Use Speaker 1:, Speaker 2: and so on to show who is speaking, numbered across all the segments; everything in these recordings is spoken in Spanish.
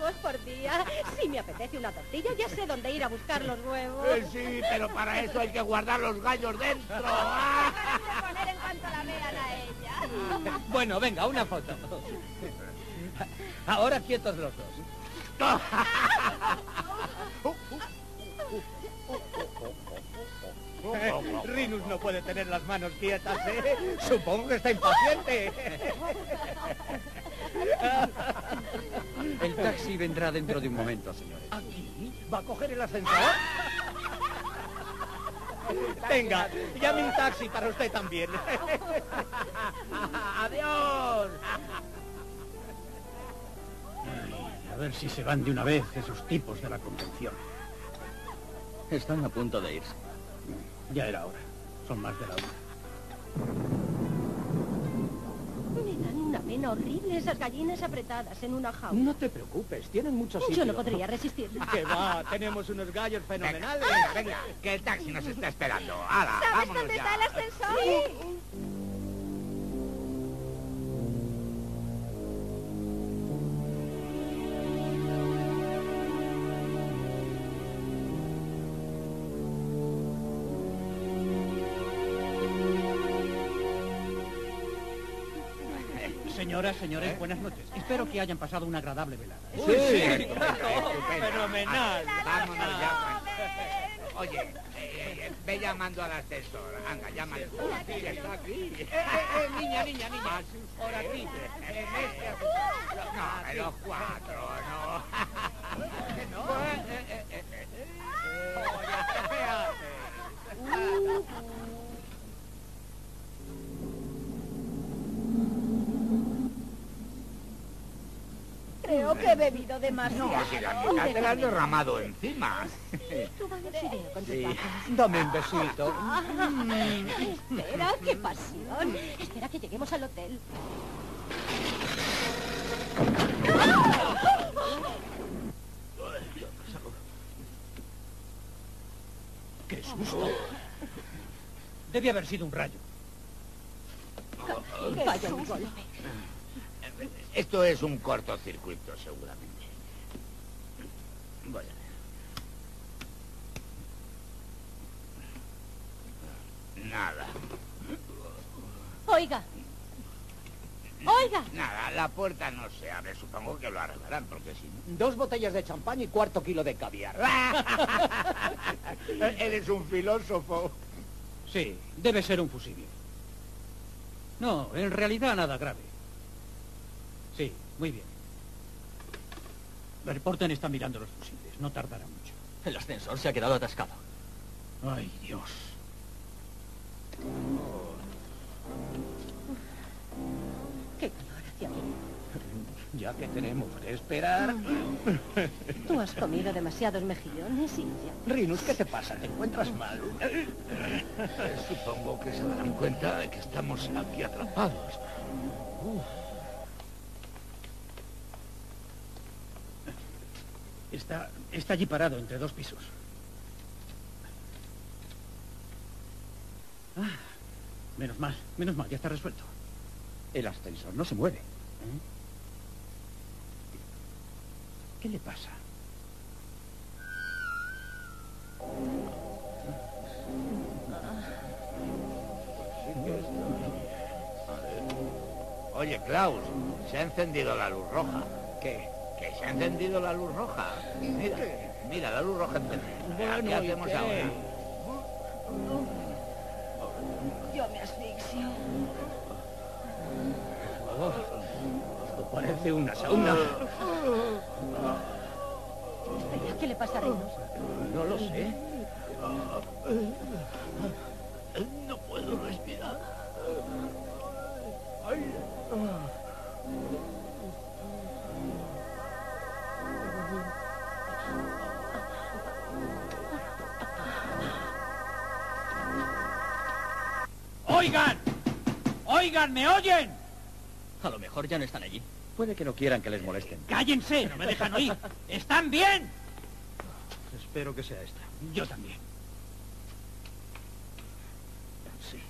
Speaker 1: huevos por día. Si me apetece una tortilla, ya sé dónde ir a buscar los huevos.
Speaker 2: Sí, pero para eso hay que guardar los gallos dentro.
Speaker 1: Poner en cuanto la vean a ella.
Speaker 3: Bueno, venga, una foto. Ahora quietos los dos. Rinus no puede tener las manos quietas, ¿eh? Supongo que está impaciente.
Speaker 4: El taxi vendrá dentro de un momento, señores.
Speaker 3: ¿Aquí? ¿Va a coger el ascensor? Venga, llame un taxi para usted también.
Speaker 2: ¡Adiós!
Speaker 3: A ver si se van de una vez esos tipos de la convención.
Speaker 4: Están a punto de irse.
Speaker 3: Ya era hora. Son más de la 1.
Speaker 1: Me dan una pena horrible esas gallinas apretadas en una jaula.
Speaker 3: No te preocupes, tienen mucho sitio.
Speaker 1: Yo no podría resistir.
Speaker 3: Que va, tenemos unos gallos fenomenales.
Speaker 2: Venga, que el taxi nos está esperando. ¡Hala,
Speaker 1: ¿Sabes
Speaker 2: vámonos
Speaker 1: dónde
Speaker 2: ya!
Speaker 1: está el ascensor?
Speaker 2: Sí.
Speaker 3: Señoras, señores, buenas noches. Espero que hayan pasado una agradable velada.
Speaker 2: Sí,
Speaker 3: Fenomenal.
Speaker 2: Vámonos ya, Juan. Oye, ve llamando al ascensor. Anda, llámalo. Sí, está aquí. Niña. Por aquí. En este ascensor. No, en los 4, no.
Speaker 1: Creo que he bebido demasiado.
Speaker 2: No, si la mitad te la has derramado encima.
Speaker 1: Tú vamos a ir con tus papas.
Speaker 3: Dame un besito.
Speaker 1: Espera, qué pasión. Espera que lleguemos al hotel.
Speaker 3: ¡Qué susto! Debe haber sido un rayo.
Speaker 1: Vaya un golpe.
Speaker 2: Esto es un cortocircuito, seguramente. Voy a ver. Nada.
Speaker 1: Oiga.
Speaker 2: Nada, la puerta no se abre. Supongo que lo arreglarán, porque si no...
Speaker 3: 2 botellas de champán y ¼ kilo de caviar.
Speaker 2: Eres un filósofo.
Speaker 3: Sí, debe ser un fusible. No, en realidad nada grave. Sí, muy bien. El Porten está mirando los fusibles. No tardará mucho.
Speaker 4: El ascensor se ha quedado atascado.
Speaker 3: Ay, Dios.
Speaker 1: Qué calor hace aquí.
Speaker 3: Ya que tenemos que esperar...
Speaker 1: Tú has comido demasiados mejillones y ya.
Speaker 3: Rinus, ¿qué te pasa? ¿Te encuentras mal?
Speaker 2: Supongo que se darán cuenta de que estamos aquí atrapados.
Speaker 3: Está allí parado entre 2 pisos. Ah, menos mal, ya está resuelto. El ascensor no se mueve. ¿Qué le pasa?
Speaker 2: Oye, Klaus, se ha encendido la luz roja.
Speaker 3: ¿Qué?
Speaker 2: Que se ha encendido la luz roja. Mira, la luz roja encendida.
Speaker 3: Bueno,
Speaker 2: ¿qué hacemos ahora?
Speaker 1: Yo me asfixio.
Speaker 3: Esto parece una sauna.
Speaker 1: Espera, ¿qué le pasa a Rinus?
Speaker 3: No lo sé.
Speaker 2: No puedo respirar.
Speaker 3: ¡Oigan! ¡Oigan! ¿Me oyen?
Speaker 4: A lo mejor ya no están allí.
Speaker 5: Puede que no quieran que les molesten.
Speaker 3: ¡Cállense! ¡No me dejan oír! ¿Están bien?
Speaker 5: Espero que sea esta.
Speaker 3: Yo también.
Speaker 5: Sí.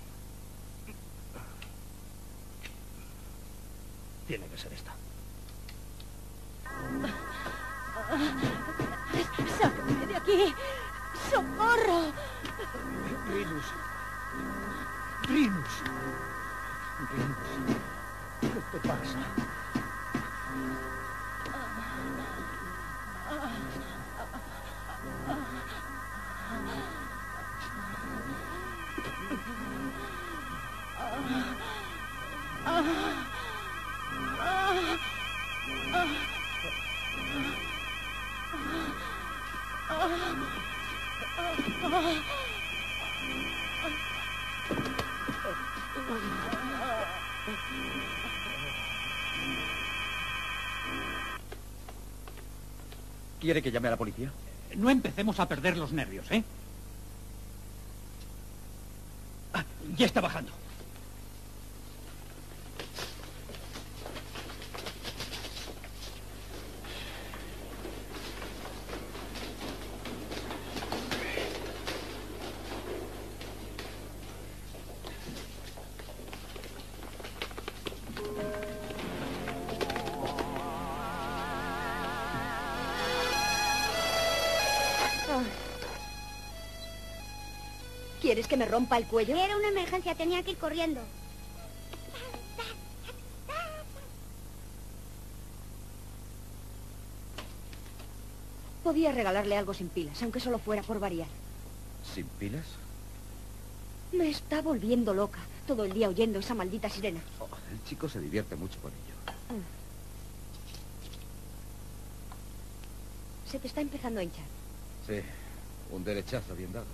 Speaker 5: Tiene que ser esta.
Speaker 1: ¡Sáquenme de aquí! ¡Socorro!
Speaker 5: Rinus. Rinus. Rinus. ¿Qué te pasa? ¿Quiere que llame a la policía?
Speaker 3: No empecemos a perder los nervios, ¿eh? Ah, ya está bajando.
Speaker 1: ¿Quieres que me rompa el cuello?
Speaker 6: Era una emergencia, tenía que ir corriendo.
Speaker 1: Podía regalarle algo sin pilas, aunque solo fuera por variar.
Speaker 5: ¿Sin pilas?
Speaker 1: Me está volviendo loca, todo el día oyendo esa maldita sirena.
Speaker 5: Oh, el chico se divierte mucho con ello.
Speaker 1: Se te está empezando a hinchar.
Speaker 5: Sí, un derechazo bien dado.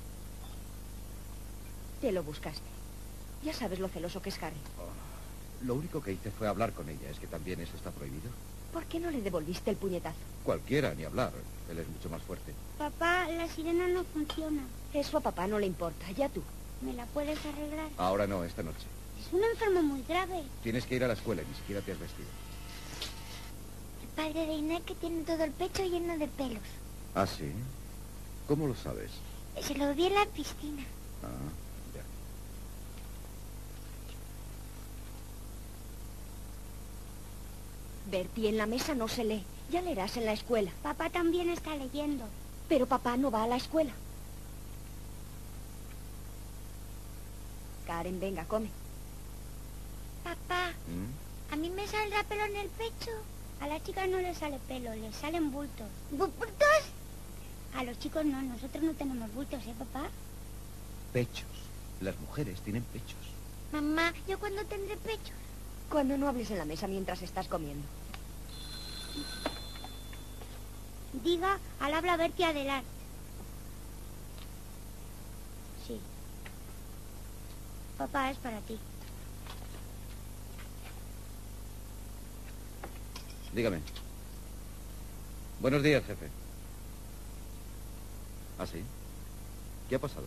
Speaker 1: Te lo buscaste. Ya sabes lo celoso que es Harry.
Speaker 5: Oh, lo único que hice fue hablar con ella. ¿Es que también eso está prohibido?
Speaker 1: ¿Por qué no le devolviste el puñetazo?
Speaker 5: Cualquiera, ni hablar. Él es mucho más fuerte.
Speaker 6: Papá, la sirena no funciona.
Speaker 1: Eso a papá no le importa, ya tú.
Speaker 6: ¿Me la puedes arreglar?
Speaker 5: Ahora no, esta noche.
Speaker 6: Es un enfermo muy grave.
Speaker 5: Tienes que ir a la escuela y ni siquiera te has vestido.
Speaker 6: El padre de Inés que tiene todo el pecho lleno de pelos.
Speaker 5: ¿Ah, sí? ¿Cómo lo sabes?
Speaker 6: Se lo vi en la piscina.
Speaker 5: Ah, ya.
Speaker 1: Bertie, en la mesa no se lee. Ya leerás en la escuela.
Speaker 6: Papá también está leyendo.
Speaker 1: Pero papá no va a la escuela. Karen, venga, come.
Speaker 6: Papá,
Speaker 5: ¿Mm?
Speaker 6: a mí me saldrá pelo en el pecho. A las chicas no les sale pelo, les salen bultos. ¿Bultos? A los chicos no, nosotros no tenemos bultos, ¿eh, papá?
Speaker 5: Pechos. Las mujeres tienen pechos.
Speaker 6: Mamá, ¿yo cuándo tendré pechos?
Speaker 1: Cuando no hables en la mesa mientras estás comiendo.
Speaker 6: Diga, al habla Bertie adelante. Sí. Papá, es para ti.
Speaker 5: Dígame. Buenos días, jefe. ¿Ah, sí? ¿Qué ha pasado?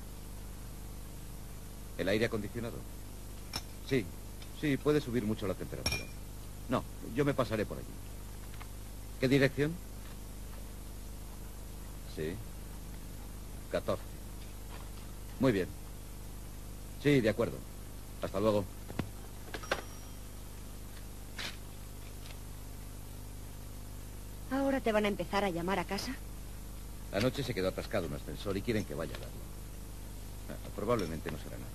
Speaker 5: ¿El aire acondicionado? Sí, sí, puede subir mucho la temperatura. No, yo me pasaré por allí. ¿Qué dirección? Sí. 14. Muy bien. Sí, de acuerdo. Hasta luego.
Speaker 1: ¿Ahora te van a empezar a llamar a casa?
Speaker 5: Anoche se quedó atascado un ascensor y quieren que vaya a darlo. Probablemente no será nada.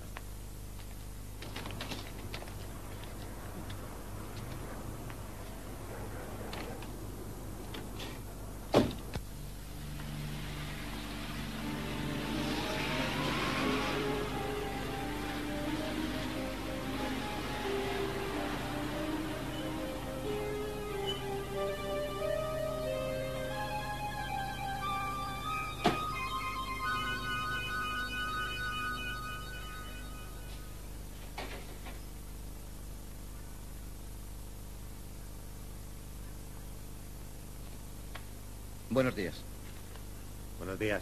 Speaker 5: Buenos días.
Speaker 7: Buenos días.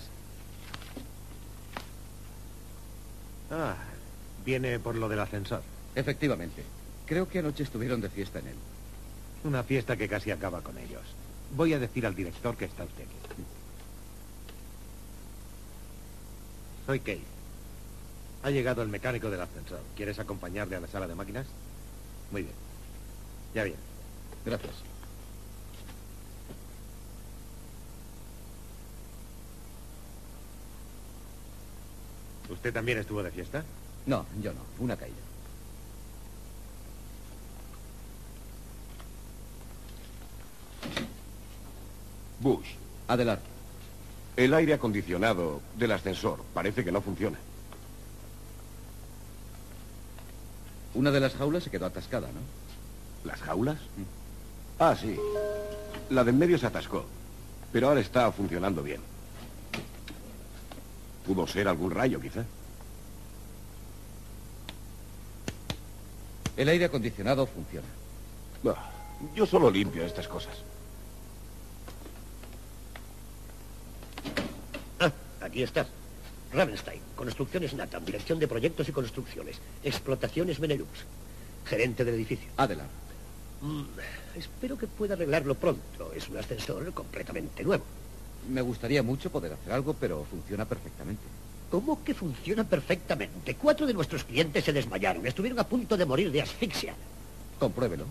Speaker 7: Ah, viene por lo del ascensor.
Speaker 5: Efectivamente. Creo que anoche estuvieron de fiesta en él.
Speaker 7: Una fiesta que casi acaba con ellos. Voy a decir al director que está usted aquí. Soy Keith. Ha llegado el mecánico del ascensor. ¿Quieres acompañarle a la sala de máquinas? Muy bien. Ya bien.
Speaker 5: Gracias.
Speaker 7: ¿Usted también estuvo de fiesta?
Speaker 5: No, yo no. Una caída.
Speaker 8: Bush,
Speaker 5: Adelante.
Speaker 8: el aire acondicionado del ascensor parece que no funciona.
Speaker 5: Una de las jaulas se quedó atascada, ¿no?
Speaker 8: ¿Las jaulas? Ah, sí. La de en medio se atascó, pero ahora está funcionando bien. Pudo ser algún rayo, quizá.
Speaker 5: El aire acondicionado funciona.
Speaker 8: Bah, yo solo limpio estas cosas.
Speaker 9: Ah, aquí estás. Ravenstein, Construcciones Nathan, Dirección de Proyectos y Construcciones. Explotaciones Benelux. Gerente del edificio.
Speaker 5: Adelante.
Speaker 9: Espero que pueda arreglarlo pronto. Es un ascensor completamente nuevo.
Speaker 5: Me gustaría mucho poder hacer algo, pero funciona perfectamente.
Speaker 9: ¿Cómo que funciona perfectamente? 4 de nuestros clientes se desmayaron. Estuvieron a punto de morir de asfixia.
Speaker 5: Compruébelo.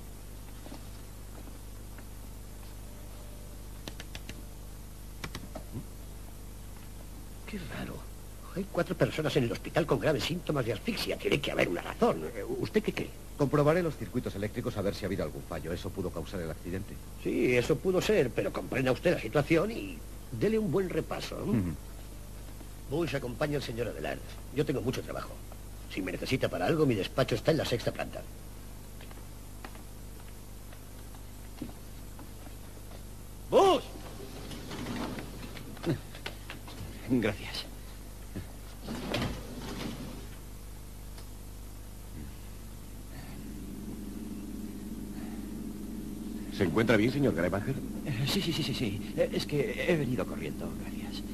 Speaker 9: Qué raro. Hay 4 personas en el hospital con graves síntomas de asfixia. Tiene que haber una razón. ¿Usted qué cree?
Speaker 5: Comprobaré los circuitos eléctricos a ver si ha habido algún fallo. Eso pudo causar el accidente.
Speaker 9: Sí, eso pudo ser, pero comprenda usted la situación y dele un buen repaso. Bush, acompaña al señor Adelard. Yo tengo mucho trabajo. Si me necesita para algo, mi despacho está en la 6ª planta. ¡Bush!
Speaker 5: Gracias.
Speaker 8: ¿Se encuentra bien, señor Greibacher?
Speaker 4: Sí. Es que he venido corriendo, gracias.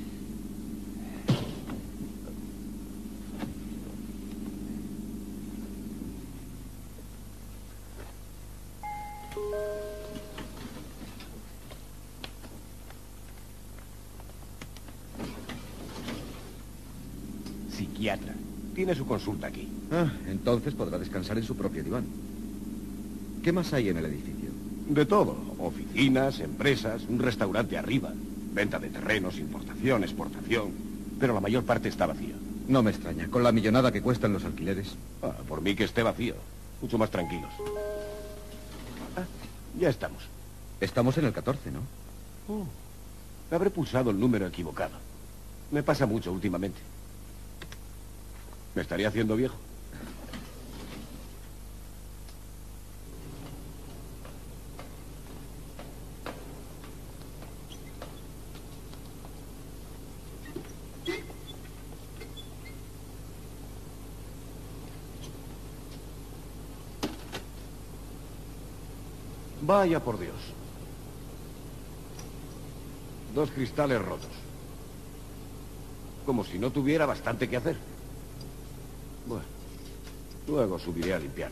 Speaker 8: Psiquiatra. Tiene su consulta aquí.
Speaker 5: Ah, entonces podrá descansar en su propio diván. ¿Qué más hay en el edificio?
Speaker 8: De todo. Oficinas, empresas, un restaurante arriba. Venta de terrenos, importación, exportación. Pero la mayor parte está vacío.
Speaker 5: No me extraña, con la millonada que cuestan los alquileres.
Speaker 8: Ah, por mí que esté vacío. Mucho más tranquilos. Ah, ya estamos.
Speaker 5: Estamos en el 14, ¿no?
Speaker 8: Habré pulsado el número equivocado. Me pasa mucho últimamente. ¿Me estaría haciendo viejo? Vaya por Dios. 2 cristales rotos. Como si no tuviera bastante que hacer. Bueno, luego subiré a limpiarlo.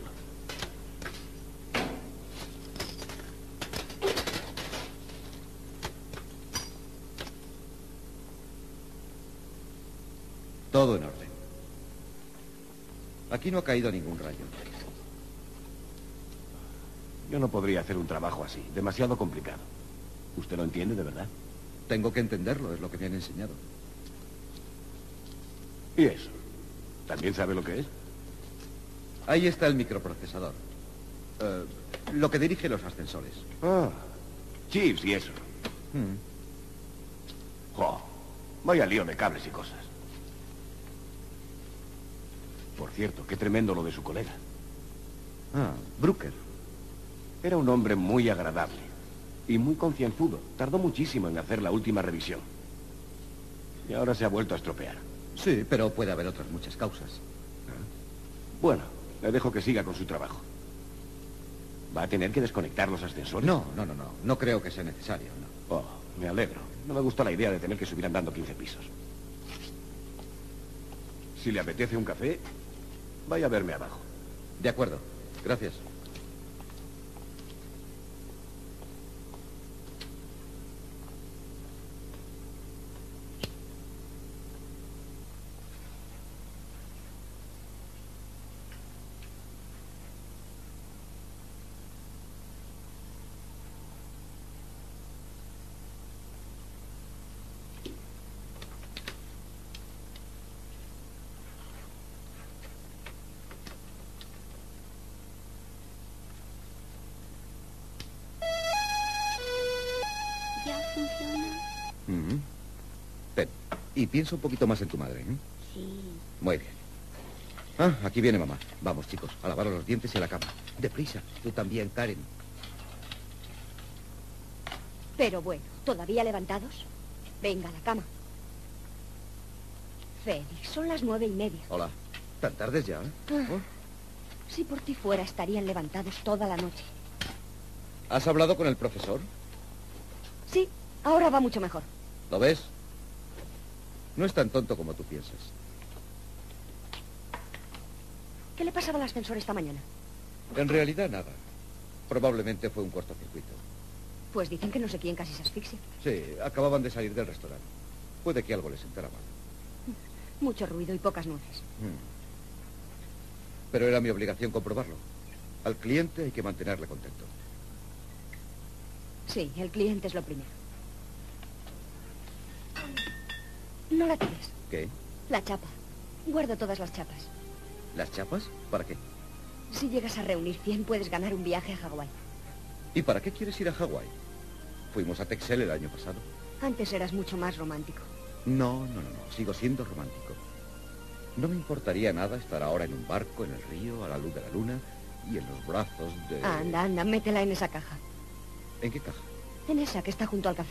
Speaker 5: Todo en orden. Aquí no ha caído ningún rayo.
Speaker 8: Yo no podría hacer un trabajo así, demasiado complicado. ¿Usted lo entiende de verdad?
Speaker 5: Tengo que entenderlo, es lo que me han enseñado.
Speaker 8: ¿Y eso? ¿También sabe lo que es?
Speaker 5: Ahí está el microprocesador. Lo que dirige los ascensores.
Speaker 8: Ah, chips y eso. Jo, vaya lío de cables y cosas. Por cierto, qué tremendo lo de su colega.
Speaker 5: Ah, Brooker.
Speaker 8: Era un hombre muy agradable y muy concienzudo. Tardó muchísimo en hacer la última revisión. Y ahora se ha vuelto a estropear.
Speaker 5: Sí, pero puede haber otras muchas causas.
Speaker 8: Bueno, le dejo que siga con su trabajo. ¿Va a tener que desconectar los ascensores?
Speaker 5: No. No creo que sea necesario, no.
Speaker 8: Oh, me alegro. No me gusta la idea de tener que subir andando 15 pisos. Si le apetece un café, vaya a verme abajo.
Speaker 5: De acuerdo. Gracias. Y piensa un poquito más en tu madre, ¿eh?
Speaker 6: Sí.
Speaker 5: Muy bien. Ah, aquí viene mamá. Vamos, chicos, a lavar los dientes y a la cama. Deprisa. Tú también, Karen.
Speaker 1: Pero bueno, ¿todavía levantados? Venga, a la cama. Félix, son las 9:30.
Speaker 5: Hola. ¿Tan tardes ya? Oh.
Speaker 1: Si por ti fuera, estarían levantados toda la noche.
Speaker 5: ¿Has hablado con el profesor?
Speaker 1: Sí, ahora va mucho mejor.
Speaker 5: ¿Lo ves? No es tan tonto como tú piensas.
Speaker 1: ¿Qué le pasaba al ascensor esta mañana?
Speaker 5: En realidad, nada. Probablemente fue un cortocircuito.
Speaker 1: Pues dicen que no sé quién casi se asfixia.
Speaker 5: Sí, acababan de salir del restaurante. Puede que algo les sentara mal.
Speaker 1: Mucho ruido y pocas nueces.
Speaker 5: Pero era mi obligación comprobarlo. Al cliente hay que mantenerle contento.
Speaker 1: Sí, el cliente es lo primero. No la tires.
Speaker 5: ¿Qué?
Speaker 1: La chapa. Guardo todas las chapas.
Speaker 5: ¿Las chapas? ¿Para qué?
Speaker 1: Si llegas a reunir 100, puedes ganar un viaje a Hawái.
Speaker 5: ¿Y para qué quieres ir a Hawái? Fuimos a Texel el año pasado.
Speaker 1: Antes eras mucho más romántico.
Speaker 5: No. Sigo siendo romántico. No me importaría nada estar ahora en un barco, en el río, a la luz de la luna y en los brazos de...
Speaker 1: Anda, métela en esa caja.
Speaker 5: ¿En qué caja?
Speaker 1: En esa que está junto al café.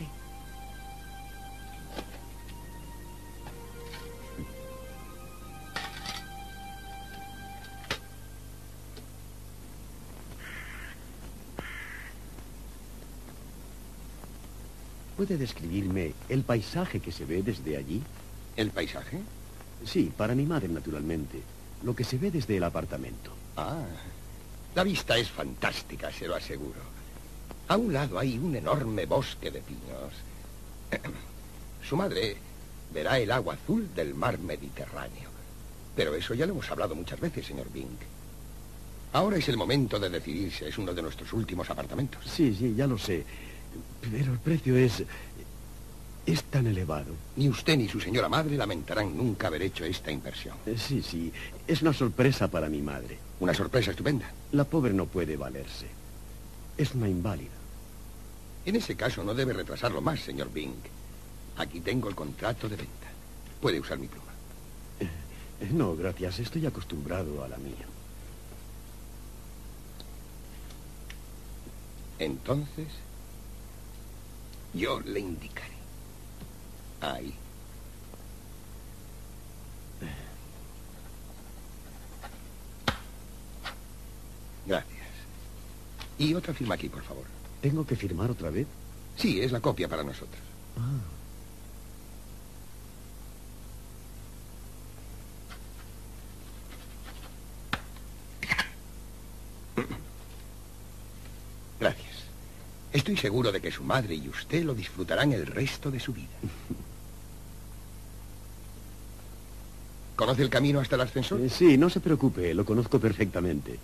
Speaker 8: ¿Puede describirme el paisaje que se ve desde allí?
Speaker 9: ¿El paisaje?
Speaker 8: Sí, para mi madre, naturalmente. Lo que se ve desde el apartamento.
Speaker 9: Ah, la vista es fantástica, se lo aseguro. A un lado hay un enorme bosque de pinos. Su madre verá el agua azul del mar Mediterráneo. Pero eso ya lo hemos hablado muchas veces, señor Bink. Ahora es el momento de decidirse. Es uno de nuestros últimos apartamentos.
Speaker 8: Sí, ya lo sé. Pero el precio es tan elevado.
Speaker 9: Ni usted ni su señora madre lamentarán nunca haber hecho esta inversión.
Speaker 8: Sí. Es una sorpresa para mi madre.
Speaker 9: Una sorpresa estupenda.
Speaker 8: La pobre no puede valerse. Es una inválida.
Speaker 9: En ese caso no debe retrasarlo más, señor Bink. Aquí tengo el contrato de venta. Puede usar mi pluma.
Speaker 8: No, gracias. Estoy acostumbrado a la mía.
Speaker 9: Entonces, yo le indicaré. Ahí. Gracias. Y otra firma aquí, por favor.
Speaker 8: ¿Tengo que firmar otra vez?
Speaker 9: Sí, es la copia para nosotros. Gracias. Estoy seguro de que su madre y usted lo disfrutarán el resto de su vida. ¿Conoce el camino hasta el ascensor?
Speaker 8: Sí, no se preocupe, lo conozco perfectamente.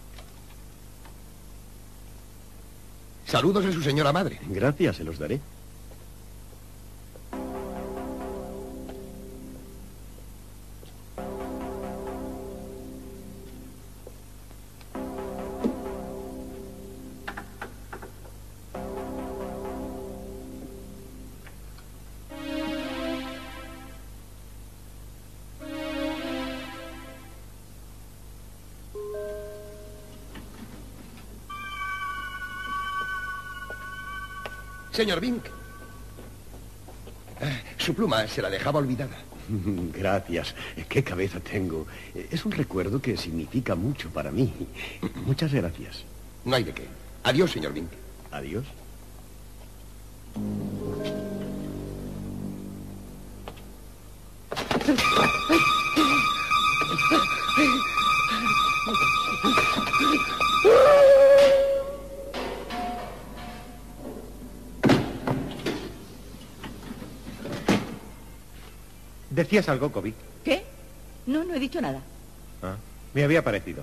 Speaker 9: Saludos a su señora madre.
Speaker 8: Gracias, se los daré.
Speaker 9: Señor Bink. Su pluma se la dejaba olvidada.
Speaker 8: Gracias. Qué cabeza tengo. Es un recuerdo que significa mucho para mí. Muchas gracias.
Speaker 9: No hay de qué. Adiós, señor Bink.
Speaker 8: Adiós.
Speaker 7: ¿Decías algo, Kobe?
Speaker 10: ¿Qué? No he dicho nada.
Speaker 7: Ah, me había parecido.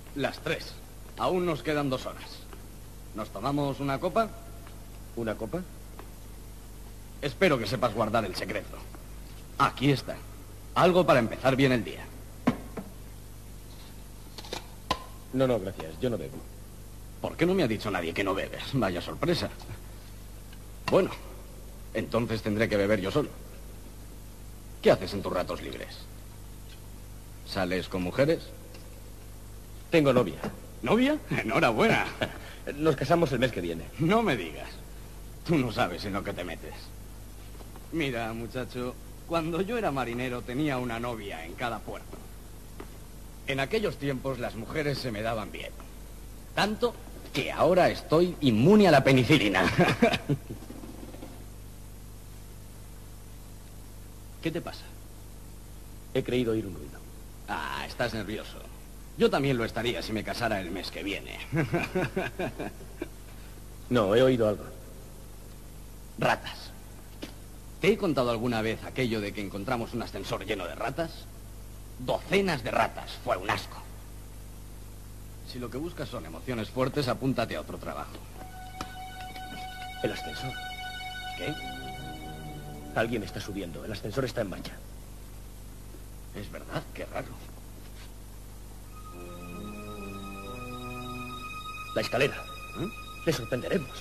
Speaker 11: Las 3. Aún nos quedan 2 horas. ¿Nos tomamos una copa?
Speaker 8: ¿Una copa?
Speaker 11: Espero que sepas guardar el secreto. Aquí está. Algo para empezar bien el día.
Speaker 8: No, gracias. Yo no bebo.
Speaker 11: ¿Por qué no me ha dicho nadie que no bebes? Vaya sorpresa. Bueno, entonces tendré que beber yo solo. ¿Qué haces en tus ratos libres? ¿Sales con mujeres?
Speaker 8: Tengo novia.
Speaker 11: ¿Novia? Enhorabuena.
Speaker 8: Nos casamos el mes que viene.
Speaker 11: No me digas. Tú no sabes en lo que te metes. Mira, muchacho, cuando yo era marinero tenía una novia en cada puerto. En aquellos tiempos las mujeres se me daban bien. Tanto que ahora estoy inmune a la penicilina. ¿Qué te pasa?
Speaker 8: He creído oír un ruido.
Speaker 11: Ah, estás nervioso. Yo también lo estaría si me casara el mes que viene.
Speaker 8: No, he oído algo.
Speaker 11: Ratas. ¿Te he contado alguna vez aquello de que encontramos un ascensor lleno de ratas? Docenas de ratas. Fue un asco. Si lo que buscas son emociones fuertes, apúntate a otro trabajo.
Speaker 8: El ascensor.
Speaker 11: ¿Qué?
Speaker 8: Alguien está subiendo. El ascensor está en marcha.
Speaker 11: Es verdad, qué raro.
Speaker 9: La escalera. Le sorprenderemos.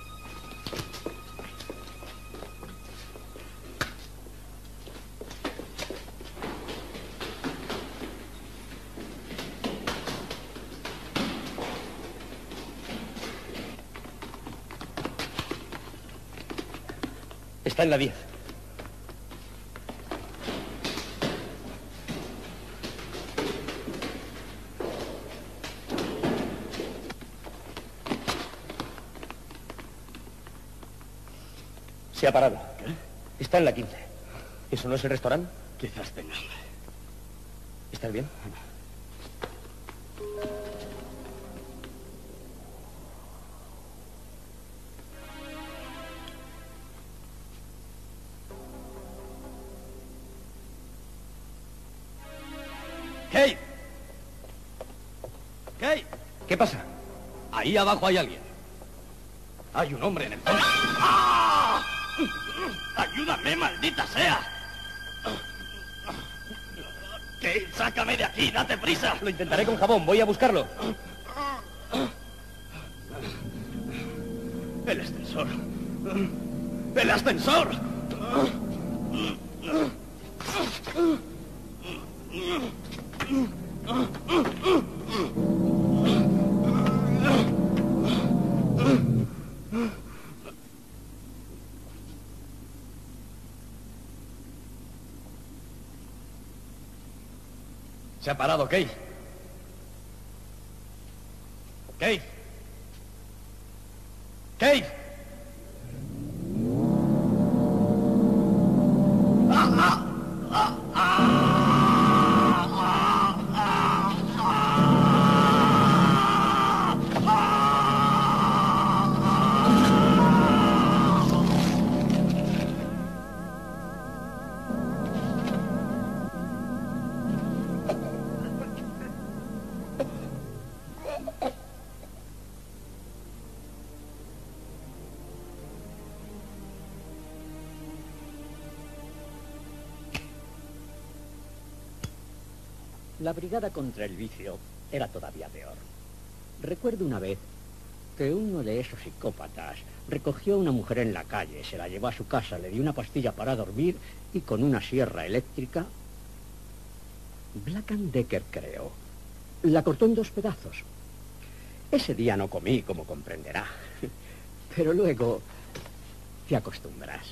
Speaker 9: Está en la 10. Se ha parado.
Speaker 11: ¿Qué?
Speaker 9: Está en la 15. ¿Eso no es el restaurante?
Speaker 11: Quizás tenga hambre.
Speaker 9: ¿Estás bien?
Speaker 11: ¡Kate! ¡Kate!
Speaker 9: ¿Qué pasa?
Speaker 11: Ahí abajo hay alguien. Hay un hombre en el fondo. ¡Ah! ¡Ayúdame, maldita sea! ¡Kate, sácame de aquí! ¡Date prisa!
Speaker 9: Lo intentaré con jabón. Voy a buscarlo.
Speaker 11: ¡El ascensor! ¡El ascensor! Se ha parado, Kate. Kate. Kate.
Speaker 12: La brigada contra el vicio era todavía peor. Recuerdo una vez que uno de esos psicópatas recogió a una mujer en la calle, se la llevó a su casa, le dio una pastilla para dormir y con una sierra eléctrica, Black & Decker creo, la cortó en 2 pedazos. Ese día no comí, como comprenderá, pero luego te acostumbras.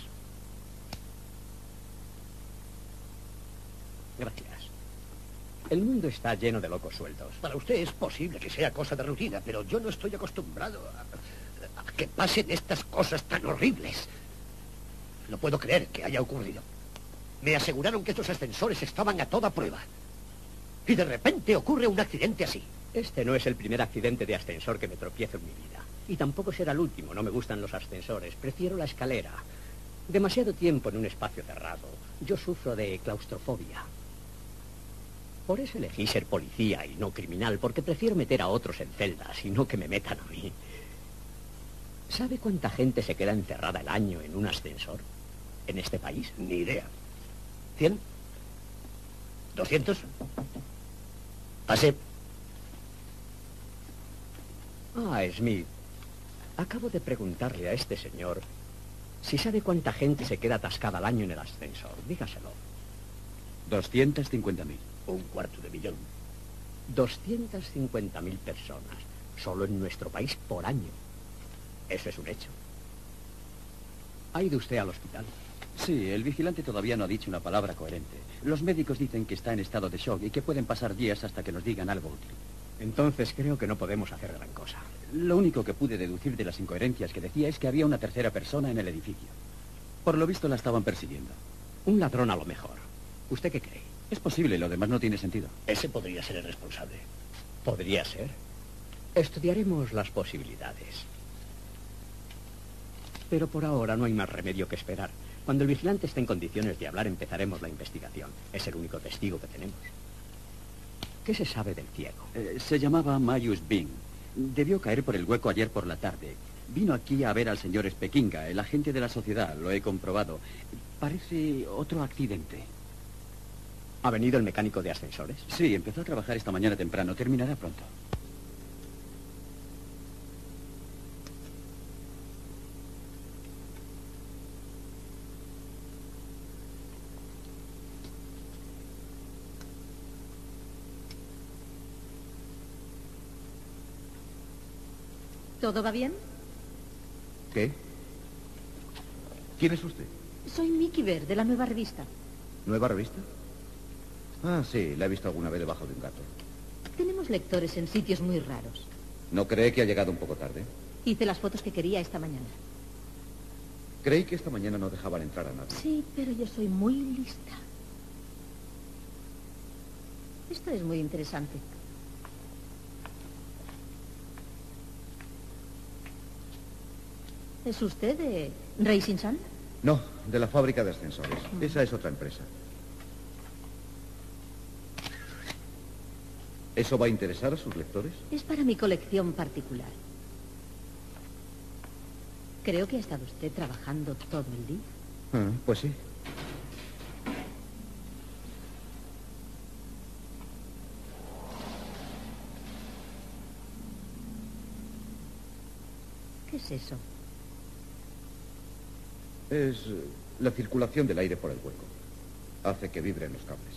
Speaker 12: Gracias. El mundo está lleno de locos sueltos.
Speaker 9: Para usted es posible que sea cosa de rutina, pero yo no estoy acostumbrado a que pasen estas cosas tan horribles. No puedo creer que haya ocurrido. Me aseguraron que estos ascensores estaban a toda prueba. Y de repente ocurre un accidente así.
Speaker 12: Este no es el primer accidente de ascensor que me tropiezo en mi vida. Y tampoco será el último. No me gustan los ascensores. Prefiero la escalera. Demasiado tiempo en un espacio cerrado. Yo sufro de claustrofobia. Por eso elegí ser policía y no criminal, porque prefiero meter a otros en celdas y no que me metan a mí. ¿Sabe cuánta gente se queda encerrada al año en un ascensor en este país?
Speaker 9: Ni idea. ¿100? ¿200? Pase.
Speaker 12: Ah, Smith. Acabo de preguntarle a este señor si sabe cuánta gente se queda atascada al año en el ascensor. Dígaselo.
Speaker 3: 250.000.
Speaker 9: Un cuarto de millón.
Speaker 12: 250.000 personas, solo en nuestro país por año. Eso es un hecho. ¿Ha ido usted al hospital?
Speaker 3: Sí, el vigilante todavía no ha dicho una palabra coherente. Los médicos dicen que está en estado de shock y que pueden pasar días hasta que nos digan algo útil.
Speaker 12: Entonces creo que no podemos hacer gran cosa.
Speaker 3: Lo único que pude deducir de las incoherencias que decía es que había una tercera persona en el edificio. Por lo visto la estaban persiguiendo.
Speaker 12: Un ladrón a lo mejor. ¿Usted qué cree?
Speaker 3: Es posible, lo demás no tiene sentido.
Speaker 9: Ese podría ser el responsable.
Speaker 12: Podría ser. Estudiaremos las posibilidades. Pero por ahora no hay más remedio que esperar. Cuando el vigilante esté en condiciones de hablar, empezaremos la investigación. Es el único testigo que tenemos. ¿Qué se sabe del ciego?
Speaker 3: Se llamaba Marius Bing. Debió caer por el hueco ayer por la tarde. Vino aquí a ver al señor Spekinga, el agente de la sociedad, lo he comprobado. Parece otro accidente.
Speaker 12: ¿Ha venido el mecánico de ascensores?
Speaker 3: Sí, empezó a trabajar esta mañana temprano. Terminará pronto.
Speaker 10: ¿Todo va bien?
Speaker 5: ¿Qué? ¿Quién es usted?
Speaker 10: Soy Mickey Bear, de la nueva revista.
Speaker 5: ¿Nueva revista? Ah, sí, la he visto alguna vez debajo de un gato.
Speaker 10: Tenemos lectores en sitios muy raros.
Speaker 5: ¿No cree que ha llegado un poco tarde?
Speaker 10: Hice las fotos que quería esta mañana.
Speaker 5: Creí que esta mañana no dejaban entrar a nadie.
Speaker 10: Sí, pero yo soy muy lista. Esto es muy interesante. ¿Es usted de Racing Sun?
Speaker 5: No, de la fábrica de ascensores. Esa es otra empresa. ¿Eso va a interesar a sus lectores?
Speaker 10: Es para mi colección particular. Creo que ha estado usted trabajando todo el día.
Speaker 5: Ah, pues sí.
Speaker 10: ¿Qué es eso?
Speaker 5: Es la circulación del aire por el hueco. Hace que vibren los cables.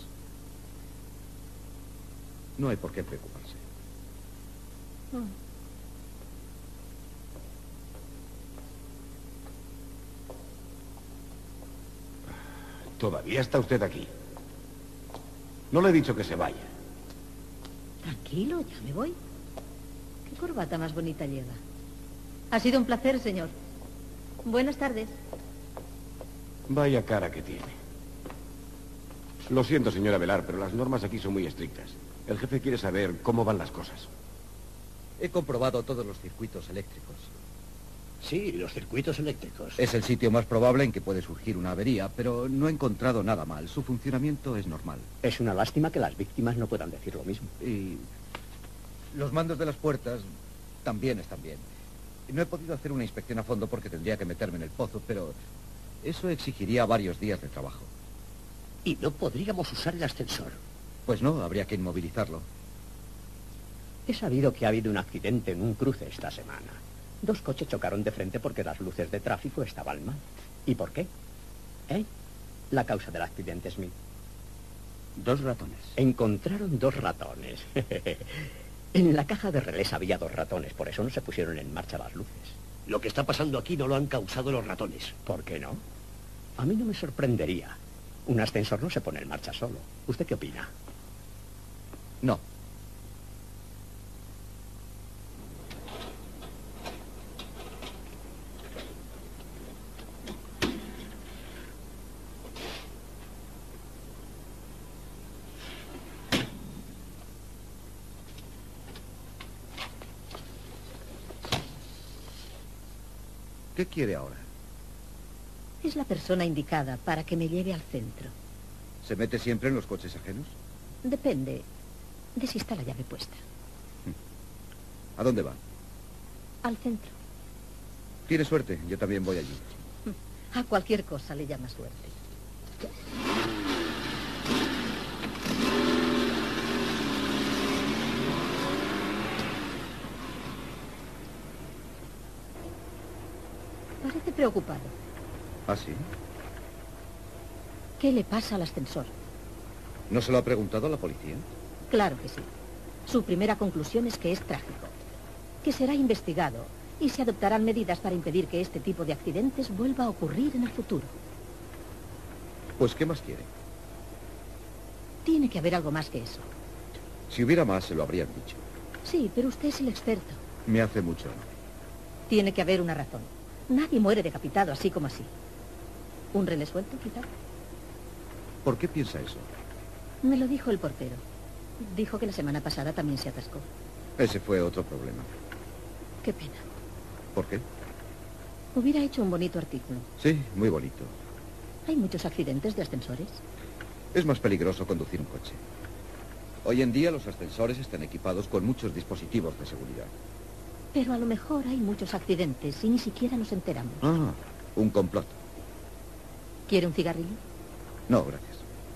Speaker 5: No hay por qué preocuparse.
Speaker 8: Todavía está usted aquí. No le he dicho que se vaya.
Speaker 10: Tranquilo, ya me voy. ¿Qué corbata más bonita lleva? Ha sido un placer, señor. Buenas tardes.
Speaker 8: Vaya cara que tiene. Lo siento, señora Velar, pero las normas aquí son muy estrictas. El jefe quiere saber cómo van las cosas.
Speaker 5: He comprobado todos los circuitos eléctricos.
Speaker 9: Sí, los circuitos eléctricos.
Speaker 5: Es el sitio más probable en que puede surgir una avería, pero no he encontrado nada mal. Su funcionamiento es normal.
Speaker 12: Es una lástima que las víctimas no puedan decir lo mismo.
Speaker 5: Y los mandos de las puertas también están bien. No he podido hacer una inspección a fondo porque tendría que meterme en el pozo, pero eso exigiría varios días de trabajo.
Speaker 9: Y no podríamos usar el ascensor.
Speaker 5: Pues no, habría que inmovilizarlo.
Speaker 12: He sabido que ha habido un accidente en un cruce esta semana. 2 coches chocaron de frente porque las luces de tráfico estaban mal. ¿Y por qué? La causa del accidente, Smith.
Speaker 3: 2 ratones.
Speaker 12: Encontraron 2 ratones. En la caja de relés había 2 ratones, por eso no se pusieron en marcha las luces.
Speaker 9: Lo que está pasando aquí no lo han causado los ratones.
Speaker 12: ¿Por qué no? A mí no me sorprendería. Un ascensor no se pone en marcha solo. ¿Usted qué opina?
Speaker 5: No. ¿Qué quiere ahora?
Speaker 10: Es la persona indicada para que me lleve al centro.
Speaker 5: ¿Se mete siempre en los coches ajenos?
Speaker 10: Depende de si está la llave puesta.
Speaker 5: ¿A dónde va?
Speaker 10: Al centro.
Speaker 5: Tiene suerte, yo también voy allí.
Speaker 10: A cualquier cosa le llama suerte. Parece preocupado.
Speaker 5: ¿Ah, sí?
Speaker 10: ¿Qué le pasa al ascensor?
Speaker 5: ¿No se lo ha preguntado a la policía?
Speaker 10: Claro que sí. Su primera conclusión es que es trágico, que será investigado y se adoptarán medidas para impedir que este tipo de accidentes vuelva a ocurrir en el futuro.
Speaker 5: Pues, ¿qué más quiere?
Speaker 10: Tiene que haber algo más que eso.
Speaker 5: Si hubiera más, se lo habrían dicho.
Speaker 10: Sí, pero usted es el experto.
Speaker 5: Me hace mucho.
Speaker 10: Tiene que haber una razón. Nadie muere decapitado así como así. ¿Un relé suelto, quizá?
Speaker 5: ¿Por qué piensa eso?
Speaker 10: Me lo dijo el portero. Dijo que la semana pasada también se atascó.
Speaker 5: Ese fue otro problema.
Speaker 10: Qué pena.
Speaker 5: ¿Por qué?
Speaker 10: Hubiera hecho un bonito artículo.
Speaker 5: Sí, muy bonito.
Speaker 10: ¿Hay muchos accidentes de ascensores?
Speaker 5: Es más peligroso conducir un coche. Hoy en día los ascensores están equipados con muchos dispositivos de seguridad.
Speaker 10: Pero a lo mejor hay muchos accidentes y ni siquiera nos enteramos.
Speaker 5: Ah, un complot.
Speaker 10: ¿Quiere un cigarrillo?
Speaker 5: No, gracias.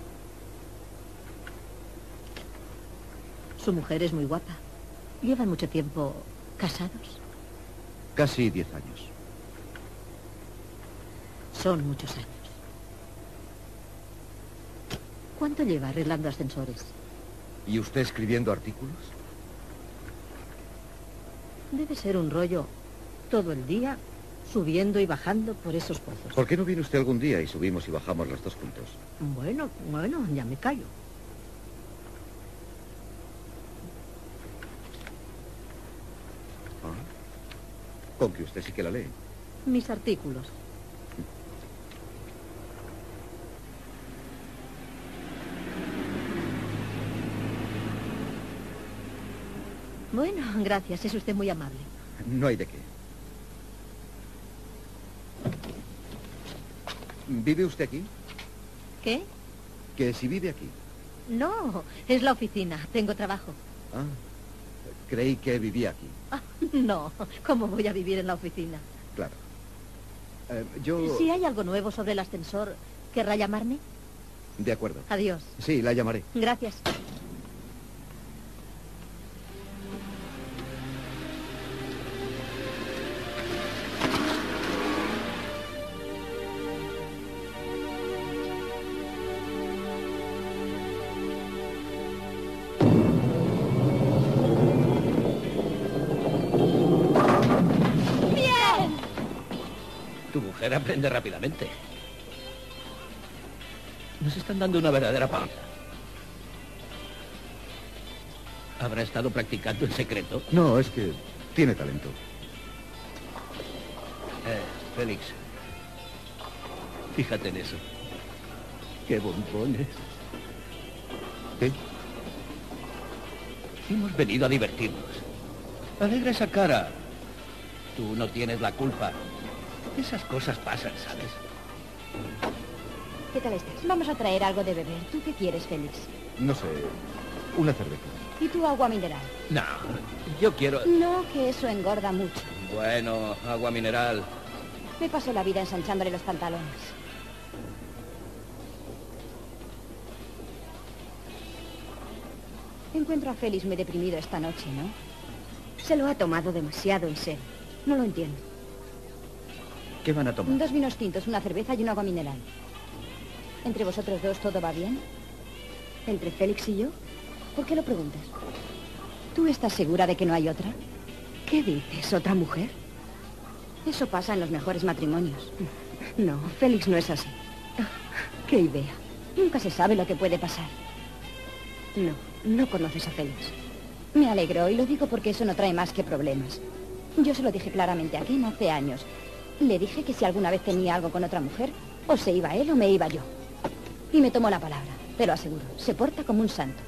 Speaker 10: Su mujer es muy guapa. ¿Llevan mucho tiempo casados?
Speaker 5: Casi 10 años.
Speaker 10: Son muchos años. ¿Cuánto lleva arreglando ascensores?
Speaker 5: ¿Y usted escribiendo artículos?
Speaker 10: Debe ser un rollo todo el día, subiendo y bajando por esos pozos.
Speaker 5: ¿Por qué no viene usted algún día y subimos y bajamos los dos juntos?
Speaker 10: Bueno, ya me callo.
Speaker 5: Ah, con que usted sí que la lee.
Speaker 10: Mis artículos. Bueno, gracias. Es usted muy amable.
Speaker 5: No hay de qué. ¿Vive usted aquí?
Speaker 10: ¿Qué?
Speaker 5: Que si vive aquí.
Speaker 10: No, es la oficina. Tengo trabajo.
Speaker 5: Ah, creí que vivía aquí.
Speaker 10: Ah, no, ¿cómo voy a vivir en la oficina?
Speaker 5: Claro. Yo...
Speaker 10: Si hay algo nuevo sobre el ascensor, ¿querrá llamarme?
Speaker 5: De acuerdo.
Speaker 10: Adiós.
Speaker 5: Sí, la llamaré.
Speaker 10: Gracias.
Speaker 9: Tu mujer aprende rápidamente. Nos están dando una verdadera paliza. ¿Habrá estado practicando en secreto?
Speaker 5: No, es que tiene talento.
Speaker 9: Félix. Fíjate en eso. ¡Qué bombones!
Speaker 5: ¿Qué?
Speaker 9: Hemos venido a divertirnos. Alegra esa cara. Tú no tienes la culpa. Esas cosas pasan, ¿sabes?
Speaker 13: ¿Qué tal estás? Vamos a traer algo de beber. ¿Tú qué quieres, Félix?
Speaker 5: No sé, una cerveza.
Speaker 13: ¿Y tú agua mineral?
Speaker 9: No, yo quiero...
Speaker 13: No, que eso engorda mucho.
Speaker 9: Bueno, agua mineral.
Speaker 13: Me paso la vida ensanchándole los pantalones. Encuentro a Félix muy deprimido esta noche, ¿no? Se lo ha tomado demasiado en serio. No lo entiendo.
Speaker 3: ¿Qué van a tomar?
Speaker 13: 2 vinos tintos, una cerveza y un agua mineral. ¿Entre vosotros dos todo va bien? ¿Entre Félix y yo? ¿Por qué lo preguntas? ¿Tú estás segura de que no hay otra? ¿Qué dices? ¿Otra mujer? Eso pasa en los mejores matrimonios. No, Félix no es así. ¡Qué idea! Nunca se sabe lo que puede pasar. No, no conoces a Félix. Me alegro y lo digo porque eso no trae más que problemas. Yo se lo dije claramente a Ken hace años. Le dije que si alguna vez tenía algo con otra mujer, o se iba él o me iba yo. Y me tomó la palabra, te lo aseguro. Se porta como un santo.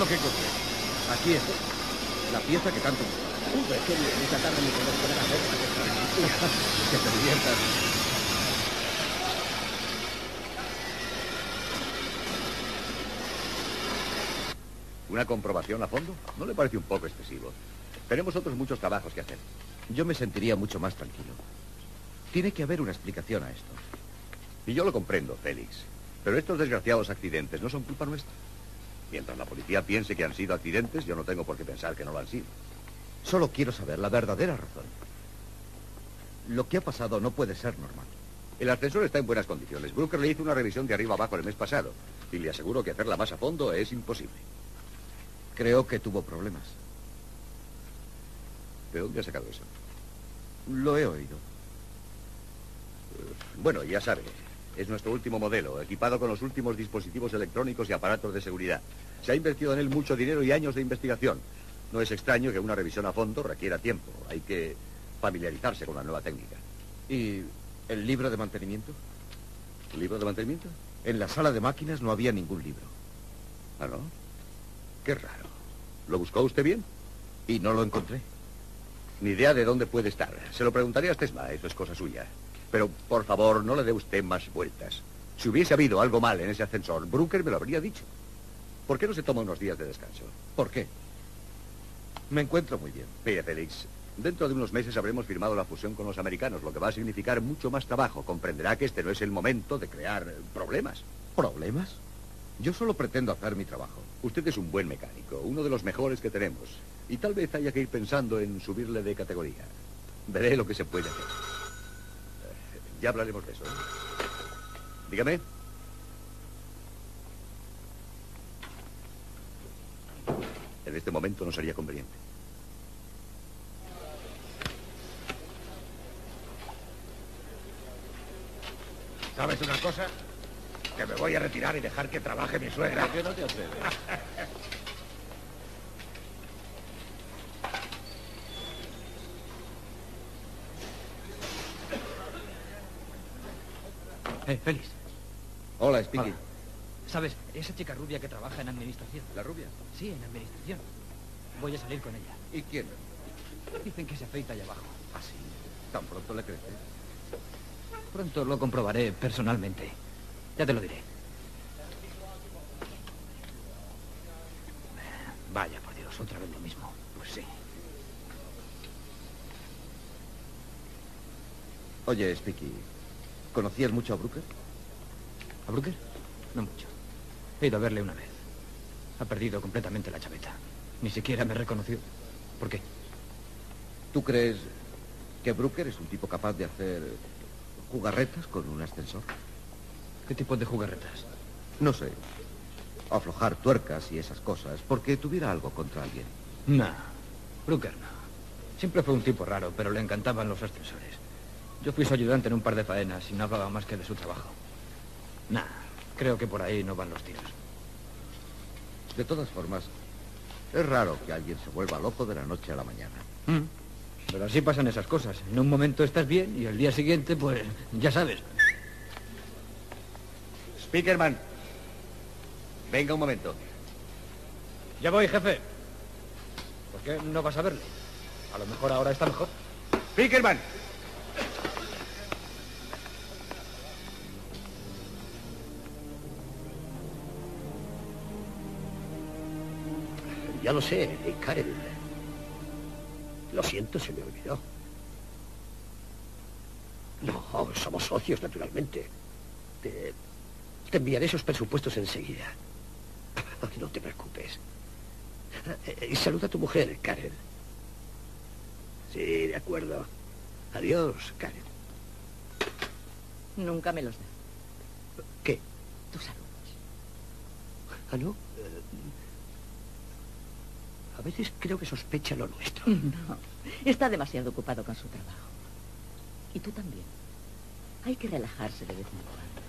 Speaker 5: lo que encontré. Aquí está. La pieza que tanto...
Speaker 12: Hombre, qué bien. Esta tarde me podrás poner a ver.
Speaker 5: Que te diviertas.
Speaker 14: ¿Una comprobación a fondo? ¿No le parece un poco excesivo? Tenemos otros muchos trabajos que hacer.
Speaker 5: Yo me sentiría mucho más tranquilo. Tiene que haber una explicación a esto.
Speaker 14: Y yo lo comprendo, Félix. Pero estos desgraciados accidentes no son culpa nuestra. Mientras la policía piense que han sido accidentes, yo no tengo por qué pensar que no lo han sido.
Speaker 5: Solo quiero saber la verdadera razón. Lo que ha pasado no puede ser normal.
Speaker 14: El ascensor está en buenas condiciones. Brooker le hizo una revisión de arriba abajo el mes pasado. Y le aseguro que hacerla más a fondo es imposible.
Speaker 5: Creo que tuvo problemas.
Speaker 14: ¿De dónde ha sacado eso?
Speaker 5: Lo he oído.
Speaker 14: Bueno, ya sabe, es nuestro último modelo, equipado con los últimos dispositivos electrónicos y aparatos de seguridad. Se ha invertido en él mucho dinero y años de investigación. No es extraño que una revisión a fondo requiera tiempo. Hay que familiarizarse con la nueva técnica.
Speaker 5: ¿Y el libro de mantenimiento?
Speaker 14: ¿El libro de mantenimiento?
Speaker 5: En la sala de máquinas no había ningún libro.
Speaker 14: ¿Ah, no? Qué raro. ¿Lo buscó usted bien?
Speaker 5: Y no lo encontré.
Speaker 14: Ni idea de dónde puede estar. Se lo preguntaría a Stesma, eso es cosa suya. Pero, por favor, no le dé usted más vueltas. Si hubiese habido algo mal en ese ascensor, Brooker me lo habría dicho. ¿Por qué no se toma unos días de descanso?
Speaker 5: ¿Por qué? Me encuentro muy bien.
Speaker 14: Mire, Félix, dentro de unos meses habremos firmado la fusión con los americanos, lo que va a significar mucho más trabajo. Comprenderá que este no es el momento de crear problemas.
Speaker 5: ¿Problemas? Yo solo pretendo hacer mi trabajo.
Speaker 14: Usted es un buen mecánico, uno de los mejores que tenemos. Y tal vez haya que ir pensando en subirle de categoría. Veré lo que se puede hacer. Ya hablaremos de eso, ¿eh? Dígame. En este momento no sería conveniente.
Speaker 7: ¿Sabes una cosa? Que me voy a retirar y dejar que trabaje mi suegra.
Speaker 8: ¿Por qué no te atreves?
Speaker 4: Félix.
Speaker 5: Hola, Speaky.
Speaker 4: Hola. ¿Sabes? Esa chica rubia que trabaja en administración.
Speaker 5: ¿La rubia?
Speaker 4: Sí, en administración. Voy a salir con ella.
Speaker 5: ¿Y quién?
Speaker 4: Dicen que se afeita allá abajo.
Speaker 5: ¿Ah, sí? ¿Tan pronto le crece?
Speaker 4: Pronto lo comprobaré personalmente. Ya te lo diré. Vaya, por Dios, otra vez lo mismo. Pues sí.
Speaker 5: Oye, Speaky, ¿conocías mucho a Brooker?
Speaker 4: ¿A Brooker? No mucho. He ido a verle una vez. Ha perdido completamente la chaveta. Ni siquiera me reconoció. ¿Por qué?
Speaker 5: ¿Tú crees que Brooker es un tipo capaz de hacer jugarretas con un ascensor?
Speaker 4: ¿Qué tipo de jugarretas?
Speaker 5: No sé. Aflojar tuercas y esas cosas, porque tuviera algo contra alguien.
Speaker 4: No. Brooker no. Siempre fue un tipo raro, pero le encantaban los ascensores. Yo fui su ayudante en un par de faenas y no hablaba más que de su trabajo. Nah, creo que por ahí no van los tiros.
Speaker 5: De todas formas, es raro que alguien se vuelva loco de la noche a la mañana.
Speaker 4: Pero así pasan esas cosas. En un momento estás bien y al día siguiente, pues, ya sabes.
Speaker 14: Speakerman. Venga un momento.
Speaker 4: Ya voy, jefe. ¿Por qué no vas a verle? A lo mejor ahora está mejor.
Speaker 14: Speakerman.
Speaker 9: Ya lo sé, Karen. Lo siento, se me olvidó. No, somos socios, naturalmente. Te enviaré esos presupuestos enseguida. No te preocupes. Y saluda a tu mujer, Karen. Sí, de acuerdo. Adiós, Karen.
Speaker 10: Nunca me los da.
Speaker 9: ¿Qué?
Speaker 10: Tú saludas.
Speaker 9: ¿Ah, no? A veces creo que sospecha lo nuestro.
Speaker 10: No, está demasiado ocupado con su trabajo. Y tú también. Hay que relajarse de vez en cuando.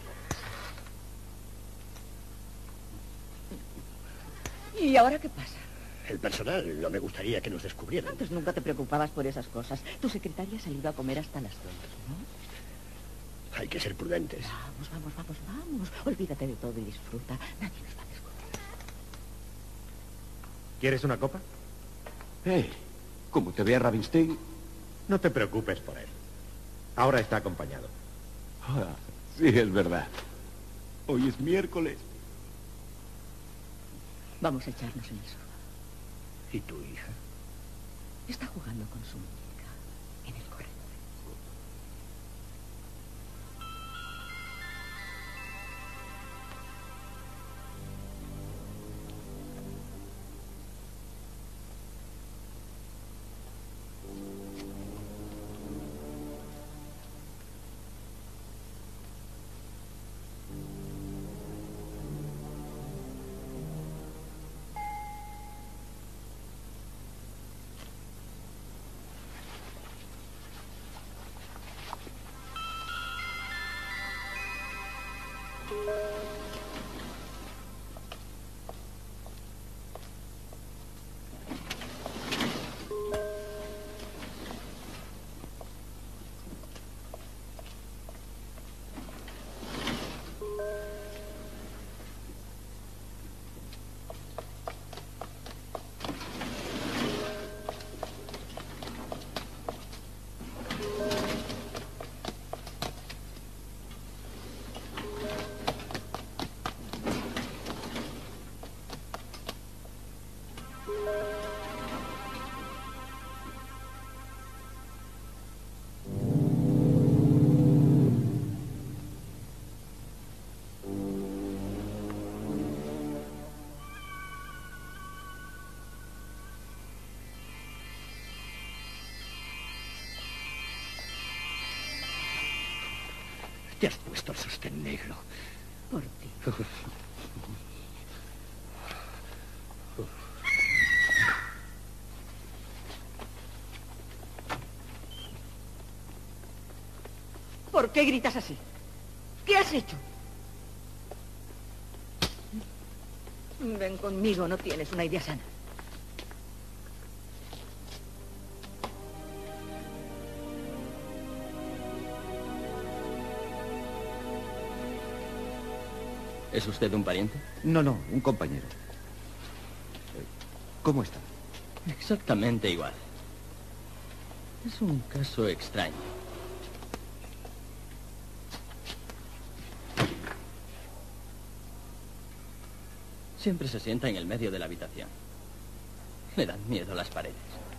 Speaker 10: ¿Y ahora qué pasa?
Speaker 9: El personal no me gustaría que nos descubrieran.
Speaker 10: Antes nunca te preocupabas por esas cosas. Tu secretaria ha salido a comer hasta las 2, ¿no?
Speaker 9: Hay que ser prudentes.
Speaker 10: Vamos. Olvídate de todo y disfruta. Nadie nos va a descubrir.
Speaker 7: ¿Quieres una copa?
Speaker 8: Como te vea Ravenstein...
Speaker 7: No te preocupes por él. Ahora está acompañado.
Speaker 8: Ah, sí, es verdad. Hoy es miércoles.
Speaker 10: Vamos a echarnos en el sofá.
Speaker 9: ¿Y tu hija?
Speaker 10: Está jugando con su muñeca en el corredor.
Speaker 9: Te has puesto el sostén negro.
Speaker 10: Por ti. ¿Por qué gritas así? ¿Qué has hecho? Ven conmigo, no tienes una idea sana.
Speaker 3: ¿Es usted un pariente?
Speaker 5: No, un compañero. ¿Cómo está?
Speaker 3: Exactamente igual. Es un caso extraño. Siempre se sienta en el medio de la habitación. Le dan miedo las paredes.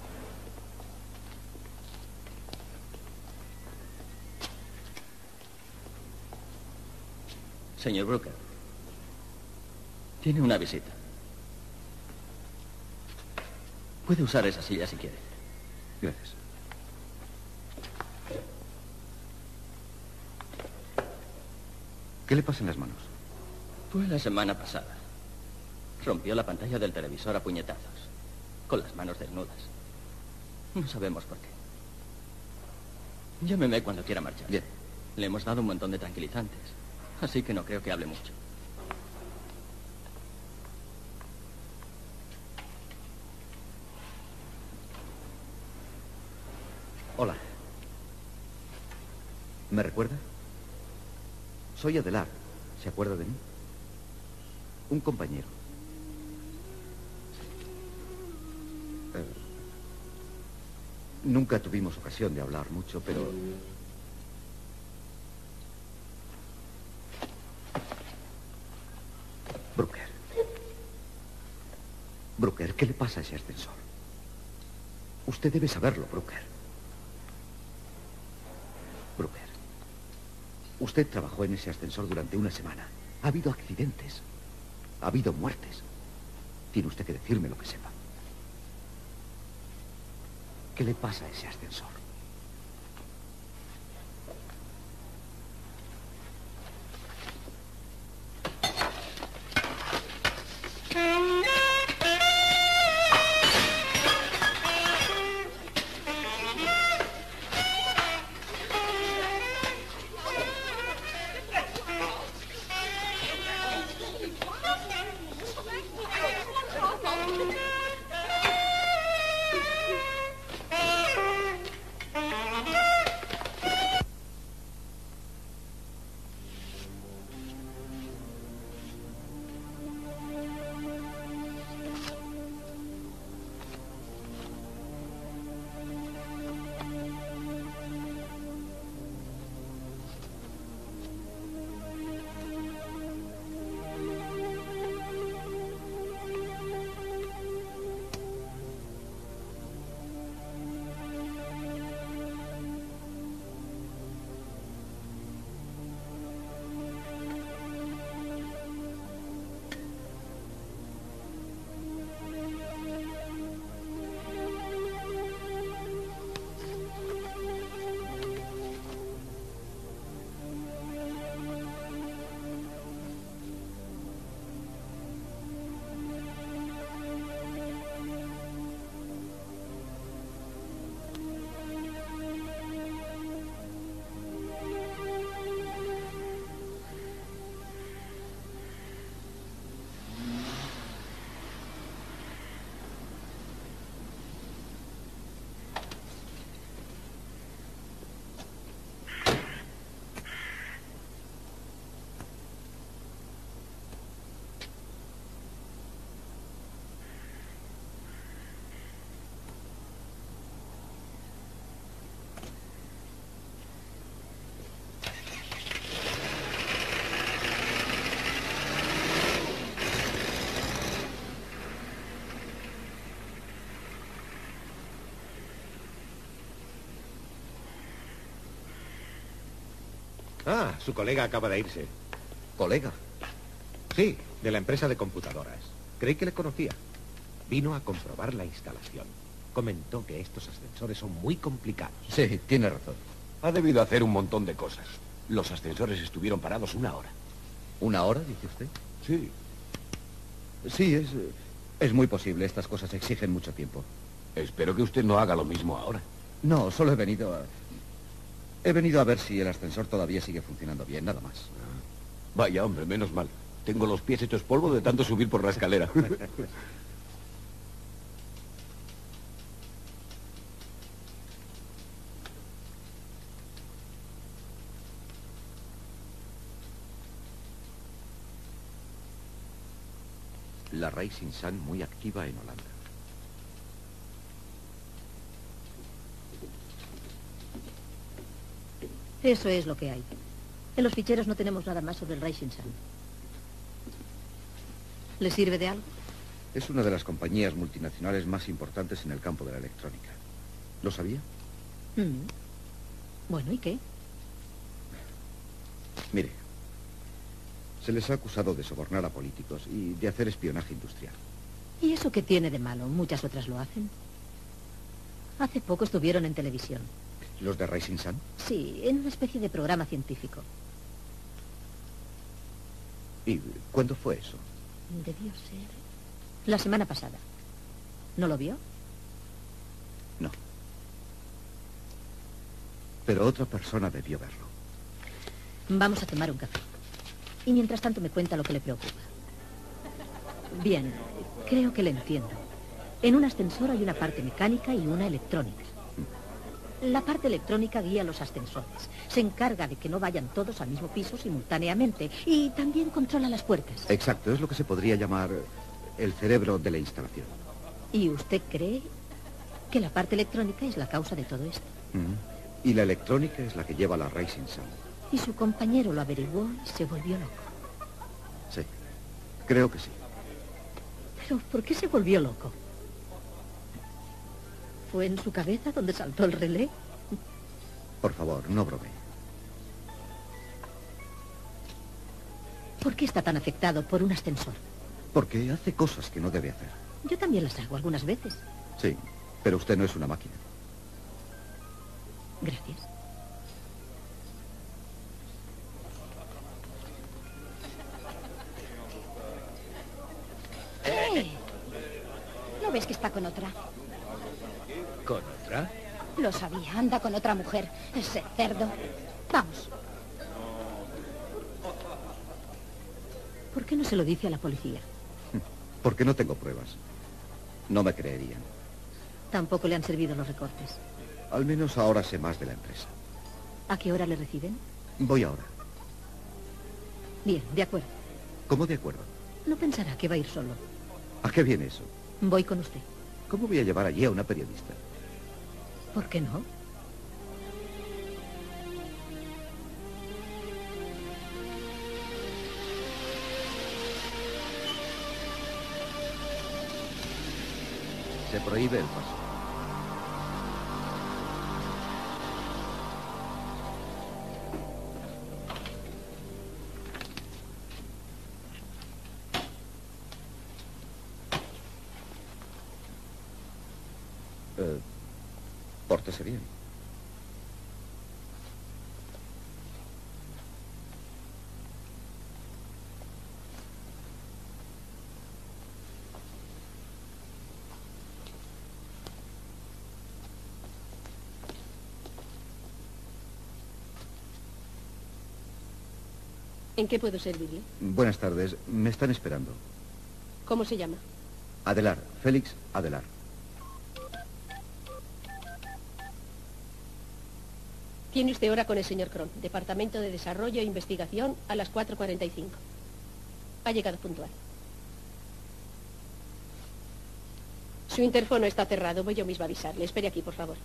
Speaker 3: Señor Brooker, tiene una visita. Puede usar esa silla si quiere.
Speaker 5: Gracias. ¿Qué le pasa en las manos?
Speaker 3: Fue la semana pasada. Rompió la pantalla del televisor a puñetazos, con las manos desnudas. No sabemos por qué. Llámeme cuando quiera marchar.
Speaker 5: Bien.
Speaker 3: Le hemos dado un montón de tranquilizantes, así que no creo que hable mucho.
Speaker 5: Hola. ¿Me recuerda? Soy Adelar. ¿Se acuerda de mí? Un compañero. Nunca tuvimos ocasión de hablar mucho, pero... Brooker. Brooker, ¿qué le pasa a ese ascensor? Usted debe saberlo, Brooker. Brooker. Usted trabajó en ese ascensor durante una semana. Ha habido accidentes. Ha habido muertes. Tiene usted que decirme lo que sepa. ¿Qué le pasa a ese ascensor?
Speaker 7: Ah, su colega acaba de irse.
Speaker 5: ¿Colega?
Speaker 7: Sí, de la empresa de computadoras. Creí que le conocía. Vino a comprobar la instalación. Comentó que estos ascensores son muy complicados.
Speaker 5: Sí, tiene razón.
Speaker 8: Ha debido hacer un montón de cosas. Los ascensores estuvieron parados 1 hora.
Speaker 5: ¿1 hora, dice usted?
Speaker 8: Sí.
Speaker 5: Sí, es muy posible. Estas cosas exigen mucho tiempo.
Speaker 8: Espero que usted no haga lo mismo ahora.
Speaker 5: No, solo he venido a... He venido a ver si el ascensor todavía sigue funcionando bien, nada más.
Speaker 8: Vaya, hombre, menos mal. Tengo los pies hechos polvo de tanto subir por la escalera.
Speaker 5: La Rising Sun muy activa en Holanda.
Speaker 10: Eso es lo que hay. En los ficheros no tenemos nada más sobre el Rising Sun. ¿Le sirve de algo?
Speaker 5: Es una de las compañías multinacionales más importantes en el campo de la electrónica. ¿Lo sabía?
Speaker 10: Bueno, ¿y qué?
Speaker 5: Mire, se les ha acusado de sobornar a políticos y de hacer espionaje industrial.
Speaker 10: ¿Y eso qué tiene de malo? Muchas otras lo hacen. Hace poco estuvieron en televisión.
Speaker 5: ¿Los de Rising Sun?
Speaker 10: Sí, en una especie de programa científico.
Speaker 5: ¿Y cuándo fue eso?
Speaker 10: Debió ser la semana pasada. ¿No lo vio?
Speaker 5: No. Pero otra persona debió verlo.
Speaker 10: Vamos a tomar un café. Y mientras tanto me cuenta lo que le preocupa. Bien, creo que le entiendo. En un ascensor hay una parte mecánica y una electrónica. La parte electrónica guía los ascensores. Se encarga de que no vayan todos al mismo piso simultáneamente. Y también controla las puertas.
Speaker 5: Exacto, es lo que se podría llamar el cerebro de la instalación.
Speaker 10: ¿Y usted cree que la parte electrónica es la causa de todo esto?
Speaker 5: Y la electrónica es la que lleva la Rising Sun.
Speaker 10: Y su compañero lo averiguó y se volvió loco.
Speaker 5: Sí, creo que sí.
Speaker 10: ¿Pero por qué se volvió loco? ¿Fue en su cabeza donde saltó el relé?
Speaker 5: Por favor, no bromee.
Speaker 10: ¿Por qué está tan afectado por un ascensor?
Speaker 5: Porque hace cosas que no debe hacer.
Speaker 10: Yo también las hago algunas veces.
Speaker 5: Sí, pero usted no es una máquina.
Speaker 10: Gracias.
Speaker 6: ¿No ves que está con otra?
Speaker 9: ¿Con otra?
Speaker 6: Lo sabía, anda con otra mujer. Ese cerdo. Vamos.
Speaker 10: ¿Por qué no se lo dice a la policía?
Speaker 5: Porque no tengo pruebas. No me creerían.
Speaker 10: Tampoco le han servido los recortes.
Speaker 5: Al menos ahora sé más de la empresa.
Speaker 10: ¿A qué hora le reciben?
Speaker 5: Voy ahora.
Speaker 10: Bien, de acuerdo.
Speaker 5: ¿Cómo de acuerdo?
Speaker 10: No pensará que va a ir solo.
Speaker 5: ¿A qué viene eso?
Speaker 10: Voy con usted.
Speaker 5: ¿Cómo voy a llevar allí a una periodista?
Speaker 10: ¿Por qué no?
Speaker 5: Se prohíbe el paso. Pórtese bien.
Speaker 1: ¿En qué puedo servirle?
Speaker 5: Buenas tardes. Me están esperando.
Speaker 1: ¿Cómo se llama?
Speaker 5: Adelar. Félix Adelar.
Speaker 1: Tiene usted hora con el señor Cron, Departamento de Desarrollo e Investigación, a las 4:45. Ha llegado puntual. Su interfono está cerrado, voy yo mismo a avisarle. Espere aquí, por favor.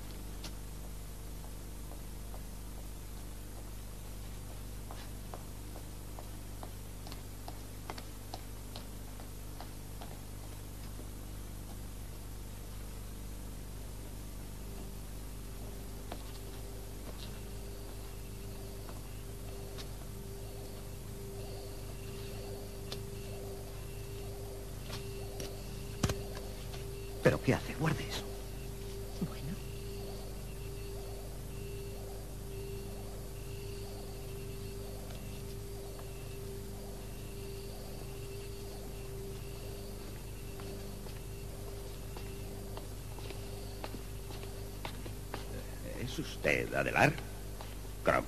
Speaker 5: ¿Pero qué hace? Guarde eso.
Speaker 10: Bueno.
Speaker 7: ¿Es usted Adelar? Crom.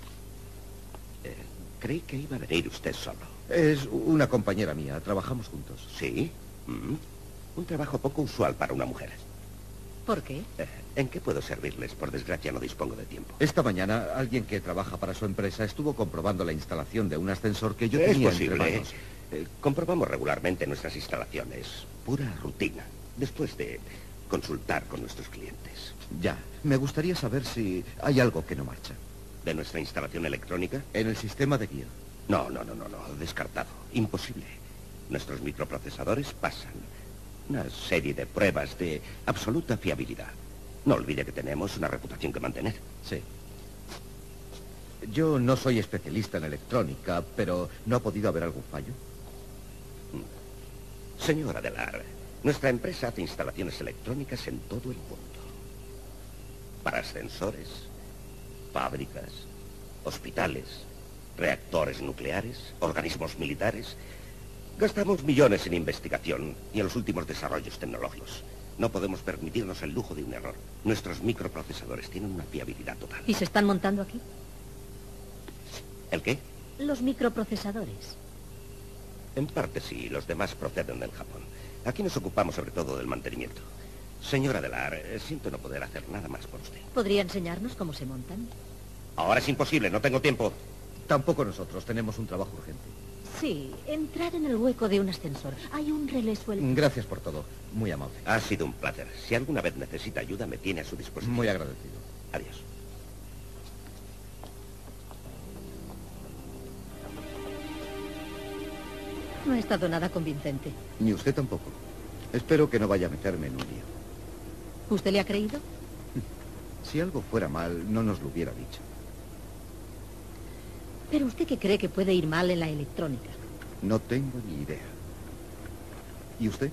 Speaker 7: Creí que iba a venir usted solo.
Speaker 5: Es una compañera mía. Trabajamos juntos.
Speaker 7: ¿Sí? Un trabajo poco usual para una mujer.
Speaker 10: ¿Por qué?
Speaker 7: ¿En qué puedo servirles? Por desgracia no dispongo de tiempo.
Speaker 5: Esta mañana alguien que trabaja para su empresa estuvo comprobando la instalación de un ascensor que yo
Speaker 7: Es
Speaker 5: tenía
Speaker 7: posible.
Speaker 5: entre manos.
Speaker 7: Comprobamos regularmente nuestras instalaciones. Pura rutina. Después de consultar con nuestros clientes.
Speaker 5: Ya. Me gustaría saber si hay algo que no marcha.
Speaker 7: ¿De nuestra instalación electrónica?
Speaker 5: En el sistema de guía.
Speaker 7: No. Descartado. Imposible. Nuestros microprocesadores pasan una serie de pruebas de absoluta fiabilidad. No olvide que tenemos una reputación que mantener.
Speaker 5: Sí. Yo no soy especialista en electrónica, pero ¿no ha podido haber algún fallo?
Speaker 7: Señor Adelar, nuestra empresa hace instalaciones electrónicas en todo el mundo. Para ascensores, fábricas, hospitales, reactores nucleares, organismos militares. Gastamos millones en investigación y en los últimos desarrollos tecnológicos. No podemos permitirnos el lujo de un error. Nuestros microprocesadores tienen una fiabilidad total.
Speaker 10: ¿Y se están montando aquí?
Speaker 7: ¿El qué?
Speaker 10: Los microprocesadores.
Speaker 7: En parte sí, los demás proceden del Japón. Aquí nos ocupamos sobre todo del mantenimiento. Señora Adelar, siento no poder hacer nada más por usted.
Speaker 10: ¿Podría enseñarnos cómo se montan?
Speaker 7: Ahora es imposible, no tengo tiempo.
Speaker 5: Tampoco nosotros, tenemos un trabajo urgente.
Speaker 10: Sí, entrar en el hueco de un ascensor. Hay un relé suelto.
Speaker 5: Gracias por todo, muy amable.
Speaker 7: Ha sido un placer. Si alguna vez necesita ayuda, me tiene a su disposición.
Speaker 5: Muy agradecido.
Speaker 7: Adiós.
Speaker 10: No ha estado nada convincente.
Speaker 5: Ni usted tampoco. Espero que no vaya a meterme en un lío.
Speaker 10: ¿Usted le ha creído?
Speaker 5: Si algo fuera mal, no nos lo hubiera dicho.
Speaker 10: ¿Pero usted qué cree que puede ir mal en la electrónica?
Speaker 5: No tengo ni idea. ¿Y usted?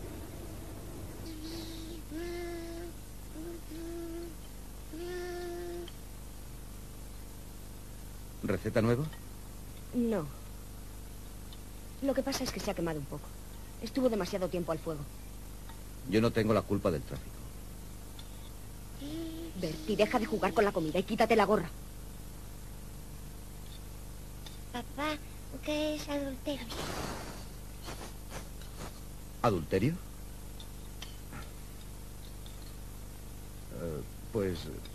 Speaker 5: ¿Receta nueva?
Speaker 13: No. Lo que pasa es que se ha quemado un poco. Estuvo demasiado tiempo al fuego.
Speaker 5: Yo no tengo la culpa del tráfico.
Speaker 13: Bertie, deja de jugar con la comida y quítate la gorra.
Speaker 6: Papá, ¿qué es adulterio?
Speaker 5: ¿Adulterio? Pues...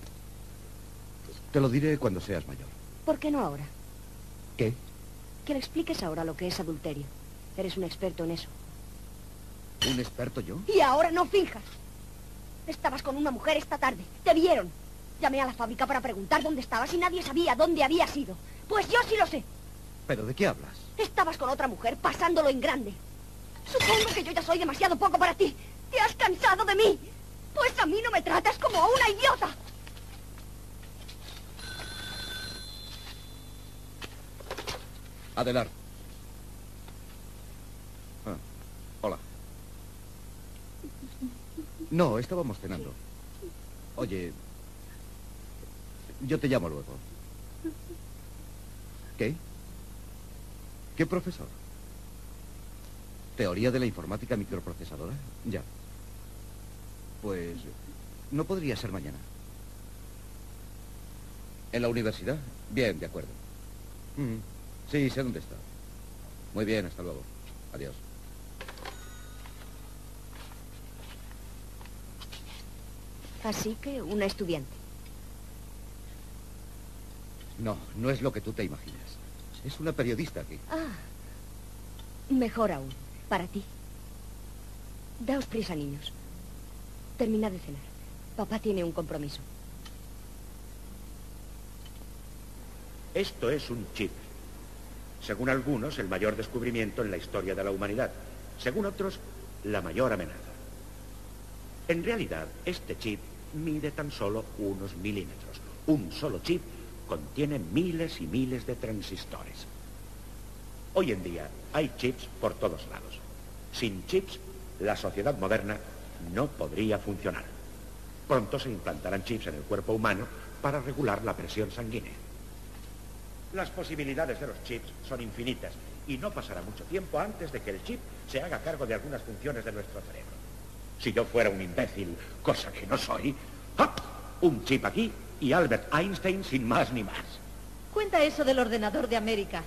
Speaker 5: te lo diré cuando seas mayor.
Speaker 13: ¿Por qué no ahora?
Speaker 5: ¿Qué?
Speaker 13: Que le expliques ahora lo que es adulterio. Eres un experto en eso.
Speaker 5: ¿Un experto yo?
Speaker 13: Y ahora no finjas. Estabas con una mujer esta tarde. Te vieron. Llamé a la fábrica para preguntar dónde estabas y nadie sabía dónde habías ido. Pues yo sí lo sé.
Speaker 5: ¿Pero de qué hablas?
Speaker 13: Estabas con otra mujer pasándolo en grande. Supongo que yo ya soy demasiado poco para ti. ¿Te has cansado de mí? Pues a mí no me tratas como a una idiota.
Speaker 5: Adelar. Hola. No, estábamos cenando. Oye, yo te llamo luego. ¿Qué? ¿Qué profesor? ¿Teoría de la informática microprocesadora? Ya. Pues no podría ser mañana. ¿En la universidad? Bien, de acuerdo. Sí, sé dónde está. Muy bien, hasta luego. Adiós.
Speaker 13: Así que una estudiante.
Speaker 5: No, no es lo que tú te imaginas. Es una periodista aquí.
Speaker 13: Ah, mejor aún, para ti. Daos prisa, niños. Terminad de cenar. Papá tiene un compromiso.
Speaker 7: Esto es un chip. Según algunos, el mayor descubrimiento en la historia de la humanidad. Según otros, la mayor amenaza. En realidad, este chip mide tan solo unos milímetros. Un solo chip contiene miles y miles de transistores. Hoy en día hay chips por todos lados. Sin chips, la sociedad moderna
Speaker 15: no podría funcionar. Pronto se implantarán chips en el cuerpo humano para regular la presión sanguínea. Las posibilidades de los chips son infinitas y no pasará mucho tiempo antes de que el chip se haga cargo de algunas funciones de nuestro cerebro. Si yo fuera un imbécil, cosa que no soy, ¡hop!, un chip aquí y Albert Einstein sin más ni más.
Speaker 10: Cuenta eso del ordenador de América.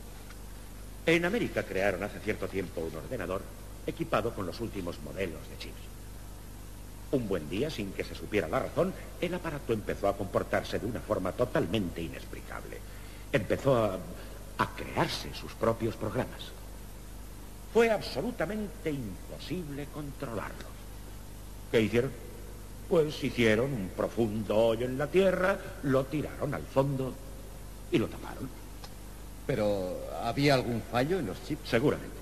Speaker 15: En América crearon hace cierto tiempo un ordenador equipado con los últimos modelos de chips. Un buen día, sin que se supiera la razón, el aparato empezó a comportarse de una forma totalmente inexplicable. Empezó a crearse sus propios programas. Fue absolutamente imposible controlarlo. ¿Qué hicieron? Pues hicieron un profundo hoyo en la tierra, lo tiraron al fondo y lo taparon.
Speaker 5: ¿Pero había algún fallo en los chips?
Speaker 15: Seguramente.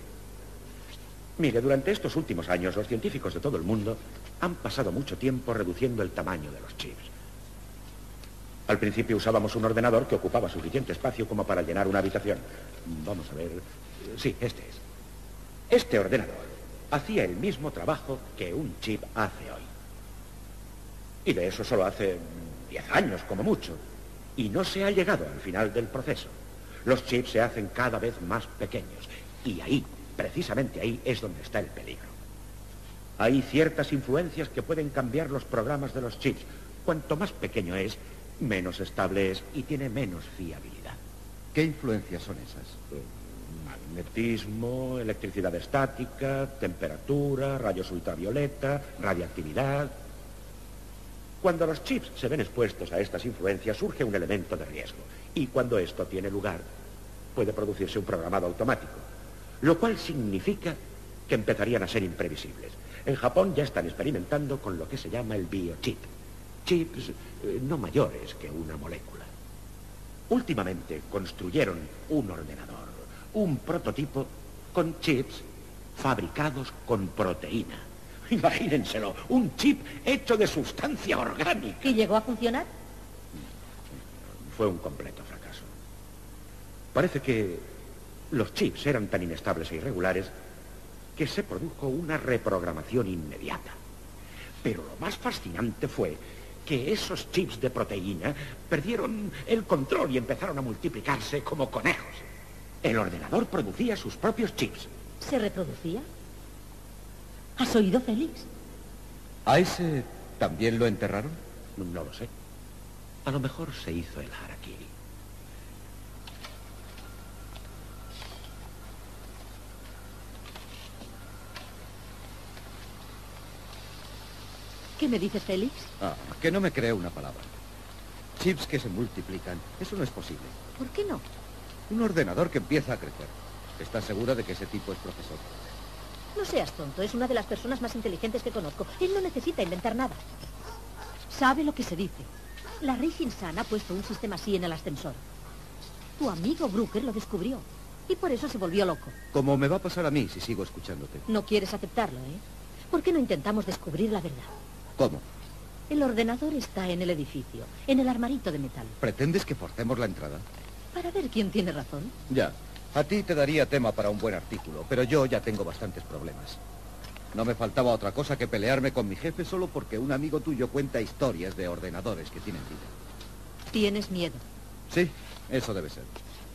Speaker 15: Mire, durante estos últimos años, los científicos de todo el mundo han pasado mucho tiempo reduciendo el tamaño de los chips. Al principio usábamos un ordenador que ocupaba suficiente espacio como para llenar una habitación. Vamos a ver. Sí, este es. Este ordenador hacía el mismo trabajo que un chip hace hoy. Y de eso solo hace 10 años, como mucho. Y no se ha llegado al final del proceso. Los chips se hacen cada vez más pequeños. Y ahí, precisamente ahí, es donde está el peligro. Hay ciertas influencias que pueden cambiar los programas de los chips. Cuanto más pequeño es, menos estable es y tiene menos fiabilidad.
Speaker 5: ¿Qué influencias son esas?
Speaker 15: Magnetismo, electricidad estática, temperatura, rayos ultravioleta, radiactividad. Cuando los chips se ven expuestos a estas influencias, surge un elemento de riesgo. Y cuando esto tiene lugar, puede producirse un programado automático, lo cual significa que empezarían a ser imprevisibles. En Japón ya están experimentando con lo que se llama el biochip. Chips no mayores que una molécula. Últimamente construyeron un ordenador, un prototipo con chips fabricados con proteína. Imagínenselo, un chip hecho de sustancia orgánica.
Speaker 10: ¿Y llegó a funcionar?
Speaker 15: Fue un completo fracaso. Parece que los chips eran tan inestables e irregulares que se produjo una reprogramación inmediata. Pero lo más fascinante fue que esos chips de proteína perdieron el control y empezaron a multiplicarse como conejos. El ordenador producía sus propios chips.
Speaker 10: ¿Se reproducía? ¿Has oído, Félix?
Speaker 5: ¿A ese también lo enterraron?
Speaker 15: No lo sé. A lo mejor se hizo el harakiri.
Speaker 10: ¿Qué me dices, Félix?
Speaker 5: Que no me cree una palabra. Chips que se multiplican. Eso no es posible.
Speaker 10: ¿Por qué no?
Speaker 5: Un ordenador que empieza a crecer. ¿Estás segura de que ese tipo es profesor?
Speaker 10: No seas tonto. Es una de las personas más inteligentes que conozco. Él no necesita inventar nada. Sabe lo que se dice. La Rising-san ha puesto un sistema así en el ascensor. Tu amigo Brooker lo descubrió. Y por eso se volvió loco.
Speaker 5: Como me va a pasar a mí si sigo escuchándote.
Speaker 10: No quieres aceptarlo, ¿eh? ¿Por qué no intentamos descubrir la verdad?
Speaker 5: ¿Cómo?
Speaker 10: El ordenador está en el edificio, en el armarito de metal.
Speaker 5: ¿Pretendes que forcemos la entrada?
Speaker 10: Para ver quién tiene razón.
Speaker 5: Ya. A ti te daría tema para un buen artículo, pero yo ya tengo bastantes problemas. No me faltaba otra cosa que pelearme con mi jefe solo porque un amigo tuyo cuenta historias de ordenadores que tienen vida.
Speaker 10: ¿Tienes miedo?
Speaker 5: Sí, eso debe ser.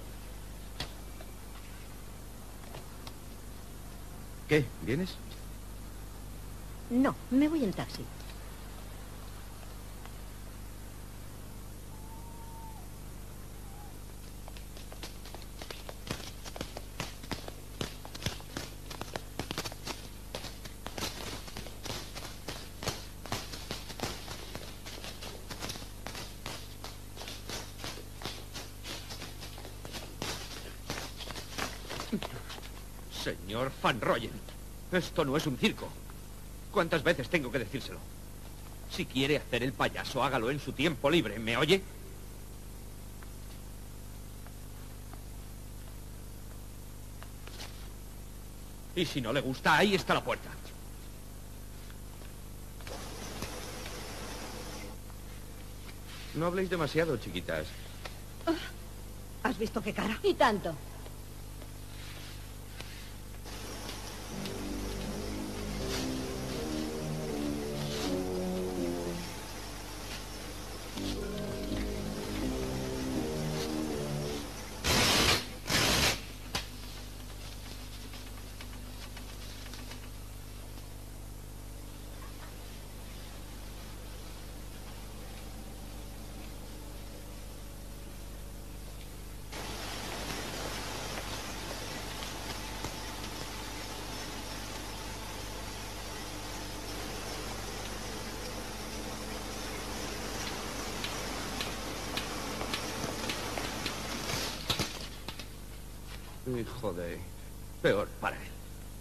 Speaker 5: ¿Qué? ¿Vienes?
Speaker 10: No, me voy en taxi.
Speaker 4: Señor Van Royen, esto no es un circo. ¿Cuántas veces tengo que decírselo? Si quiere hacer el payaso, hágalo en su tiempo libre, ¿me oye? Y si no le gusta, ahí está la puerta. No habléis demasiado, chiquitas.
Speaker 10: ¿Has visto qué cara?
Speaker 13: Y tanto.
Speaker 11: Hijo de... Peor para él.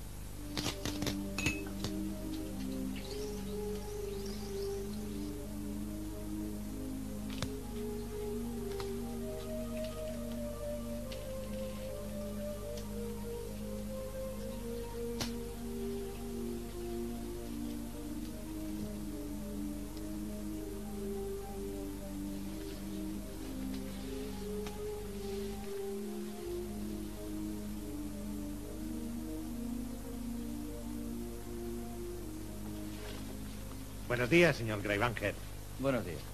Speaker 16: Buenos días, señor Greybanger.
Speaker 3: Buenos días.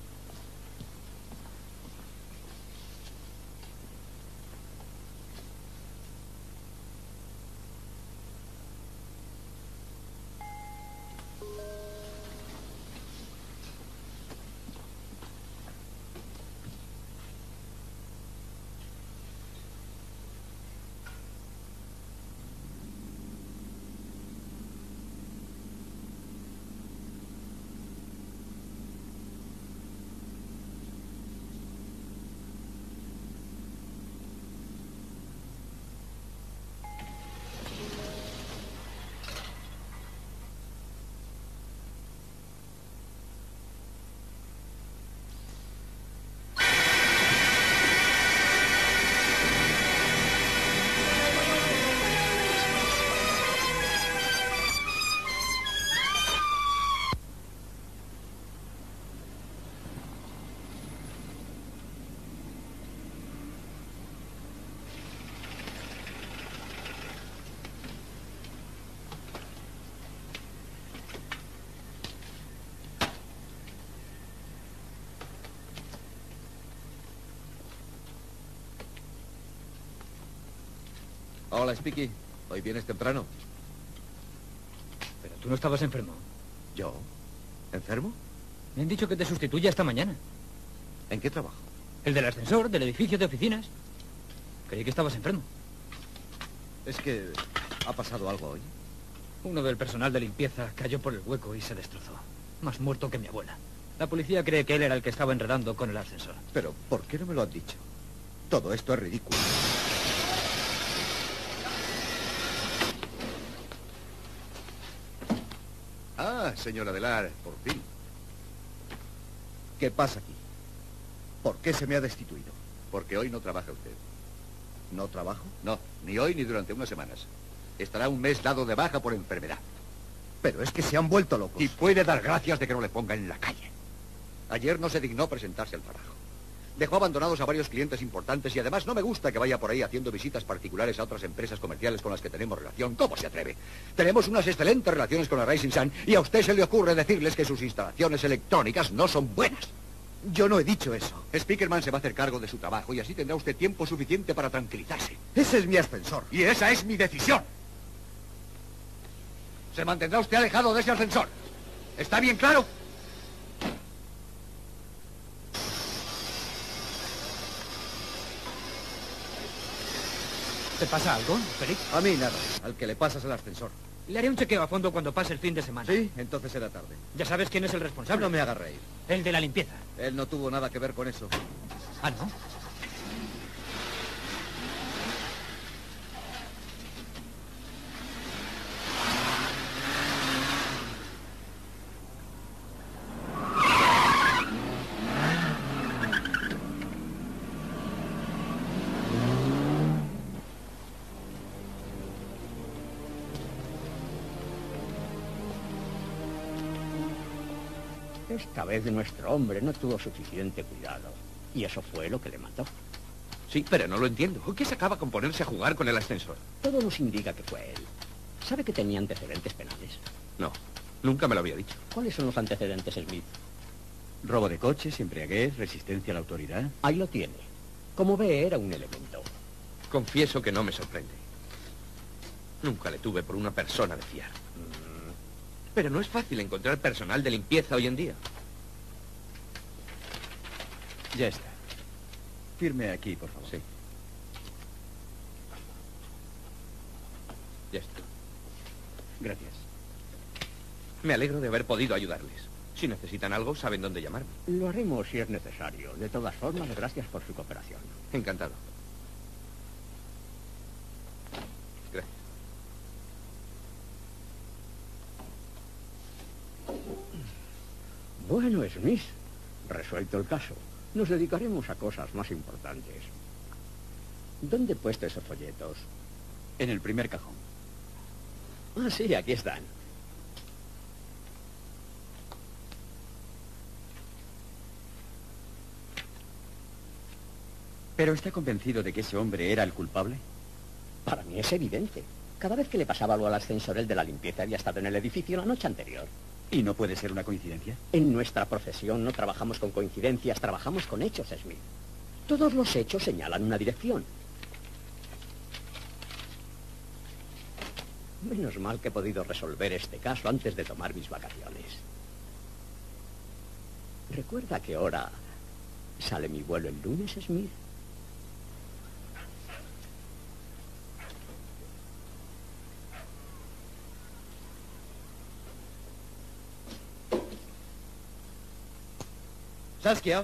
Speaker 5: Hola, Spiky. ¿Hoy vienes temprano?
Speaker 4: Pero tú no estabas enfermo.
Speaker 5: ¿Yo? ¿Enfermo?
Speaker 4: Me han dicho que te sustituya esta mañana.
Speaker 5: ¿En qué trabajo?
Speaker 4: El del ascensor, del edificio de oficinas. Creí que estabas enfermo.
Speaker 5: Es que ha pasado algo hoy.
Speaker 4: Uno del personal de limpieza cayó por el hueco y se destrozó. Más muerto que mi abuela. La policía cree que él era el que estaba enredando con el ascensor.
Speaker 5: Pero, ¿por qué no me lo han dicho? Todo esto es ridículo.
Speaker 14: Ah, señora Delar, por fin.
Speaker 5: ¿Qué pasa aquí? ¿Por qué se me ha destituido?
Speaker 14: Porque hoy no trabaja usted.
Speaker 5: ¿No trabajo?
Speaker 14: No, ni hoy ni durante unas semanas. Estará un mes dado de baja por enfermedad.
Speaker 5: Pero es que se han vuelto locos.
Speaker 14: Y puede dar gracias de que no le pongan en la calle. Ayer no se dignó presentarse al trabajo. Dejó abandonados a varios clientes importantes y además no me gusta que vaya por ahí haciendo visitas particulares a otras empresas comerciales con las que tenemos relación. ¿Cómo se atreve? Tenemos unas excelentes relaciones con la Rising Sun y a usted se le ocurre decirles que sus instalaciones electrónicas no son buenas.
Speaker 5: Yo no he dicho eso.
Speaker 14: Speakerman se va a hacer cargo de su trabajo y así tendrá usted tiempo suficiente para tranquilizarse.
Speaker 5: Ese es mi ascensor.
Speaker 14: Y esa es mi decisión. Se mantendrá usted alejado de ese ascensor. ¿Está bien claro?
Speaker 4: ¿Te pasa algo, Félix?
Speaker 5: A mí nada. Al que le pasas el ascensor.
Speaker 4: Le haré un chequeo a fondo cuando pase el fin de semana.
Speaker 5: ¿Sí? Entonces será tarde.
Speaker 4: ¿Ya sabes quién es el responsable?
Speaker 5: No me haga reír.
Speaker 4: El de la limpieza.
Speaker 5: Él no tuvo nada que ver con eso.
Speaker 4: Ah, ¿no?
Speaker 12: Esta vez nuestro hombre no tuvo suficiente cuidado. Y eso fue lo que le mató.
Speaker 11: Sí, pero no lo entiendo. ¿Qué se acaba con ponerse a jugar con el ascensor?
Speaker 12: Todo nos indica que fue él. ¿Sabe que tenía antecedentes penales?
Speaker 11: No, nunca me lo había dicho.
Speaker 12: ¿Cuáles son los antecedentes, Smith?
Speaker 3: Robo de coches, embriaguez, resistencia a la autoridad.
Speaker 12: Ahí lo tiene. Como ve, era un elemento.
Speaker 11: Confieso que no me sorprende. Nunca le tuve por una persona de fiar. Pero no es fácil encontrar personal de limpieza hoy en día.
Speaker 3: Ya está. Firme aquí, por favor.
Speaker 11: Sí. Ya está.
Speaker 3: Gracias.
Speaker 11: Me alegro de haber podido ayudarles. Si necesitan algo, saben dónde llamarme.
Speaker 12: Lo haremos si es necesario. De todas formas, gracias por su cooperación.
Speaker 11: Encantado.
Speaker 12: Bueno, Smith, resuelto el caso. Nos dedicaremos a cosas más importantes. ¿Dónde he puesto esos folletos?
Speaker 3: En el primer cajón.
Speaker 12: Ah, sí, aquí están.
Speaker 3: ¿Pero está convencido de que ese hombre era el culpable?
Speaker 12: Para mí es evidente. Cada vez que le pasaba algo al ascensor, el de la limpieza había estado en el edificio la noche anterior.
Speaker 3: ¿Y no puede ser una coincidencia?
Speaker 12: En nuestra profesión no trabajamos con coincidencias, trabajamos con hechos, Smith. Todos los hechos señalan una dirección. Menos mal que he podido resolver este caso antes de tomar mis vacaciones. ¿Recuerda a qué hora sale mi vuelo el lunes, Smith?
Speaker 5: Saskia.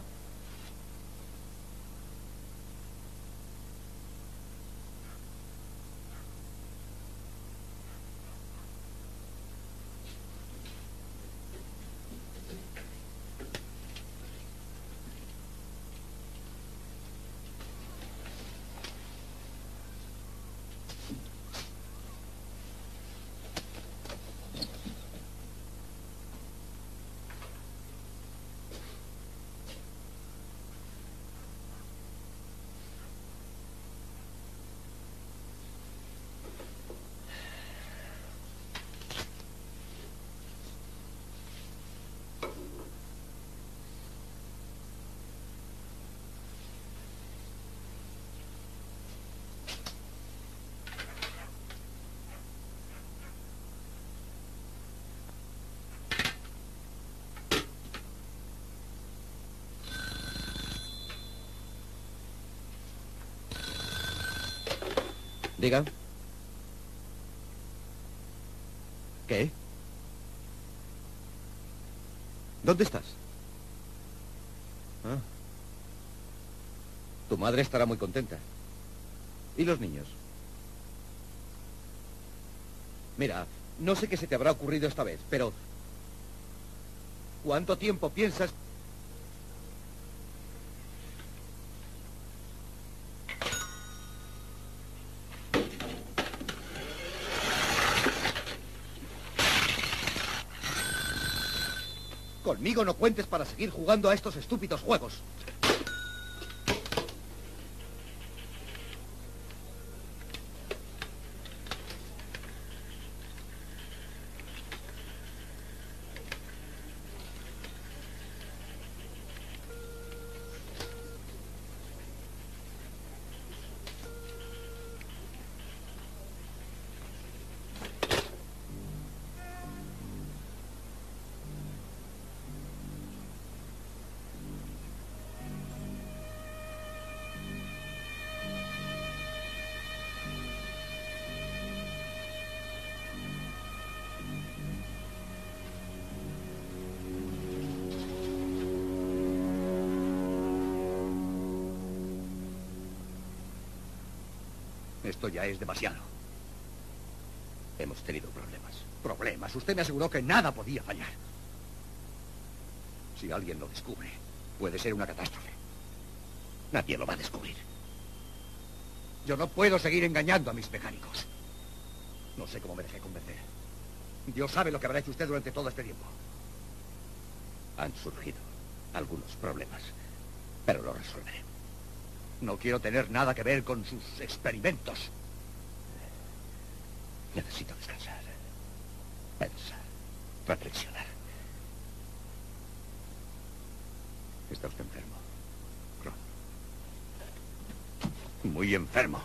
Speaker 5: Diga. ¿Qué? ¿Dónde estás? Ah. Tu madre estará muy contenta. ¿Y los niños? Mira, no sé qué se te habrá ocurrido esta vez, pero... ¿cuánto tiempo piensas? Conmigo no cuentes para seguir jugando a estos estúpidos juegos. Esto ya es demasiado. Hemos tenido problemas. ¿Problemas? Usted me aseguró que nada podía fallar. Si alguien lo descubre, puede ser una catástrofe. Nadie lo va a descubrir. Yo no puedo seguir engañando a mis mecánicos. No sé cómo me dejé convencer. Dios sabe lo que habrá hecho usted durante todo este tiempo. Han surgido algunos problemas, pero lo resolveré. No quiero tener nada que ver con sus experimentos. Necesito descansar, pensar, reflexionar. Está usted enfermo, Ron. Muy enfermo.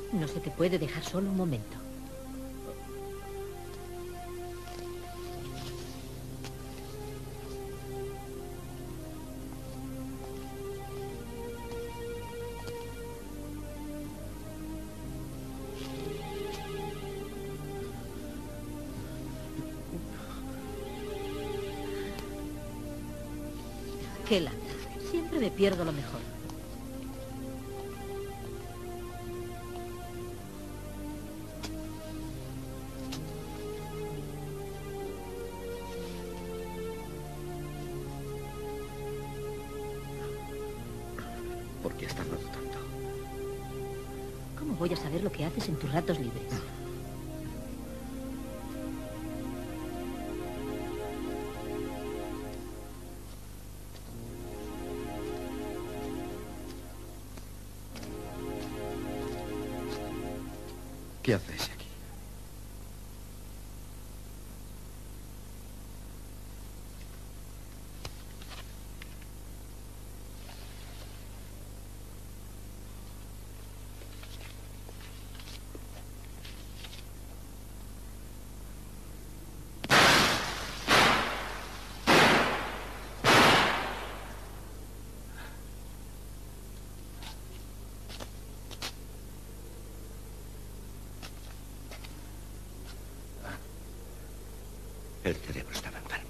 Speaker 10: No se te puede dejar solo un momento. Qué lata. Siempre me pierdo lo mejor.
Speaker 7: ¿Por qué has tardado tanto?
Speaker 10: ¿Cómo voy a saber lo que haces en tus ratos libres?
Speaker 5: ¿Qué haces aquí?
Speaker 7: El cerebro estaba enfermo.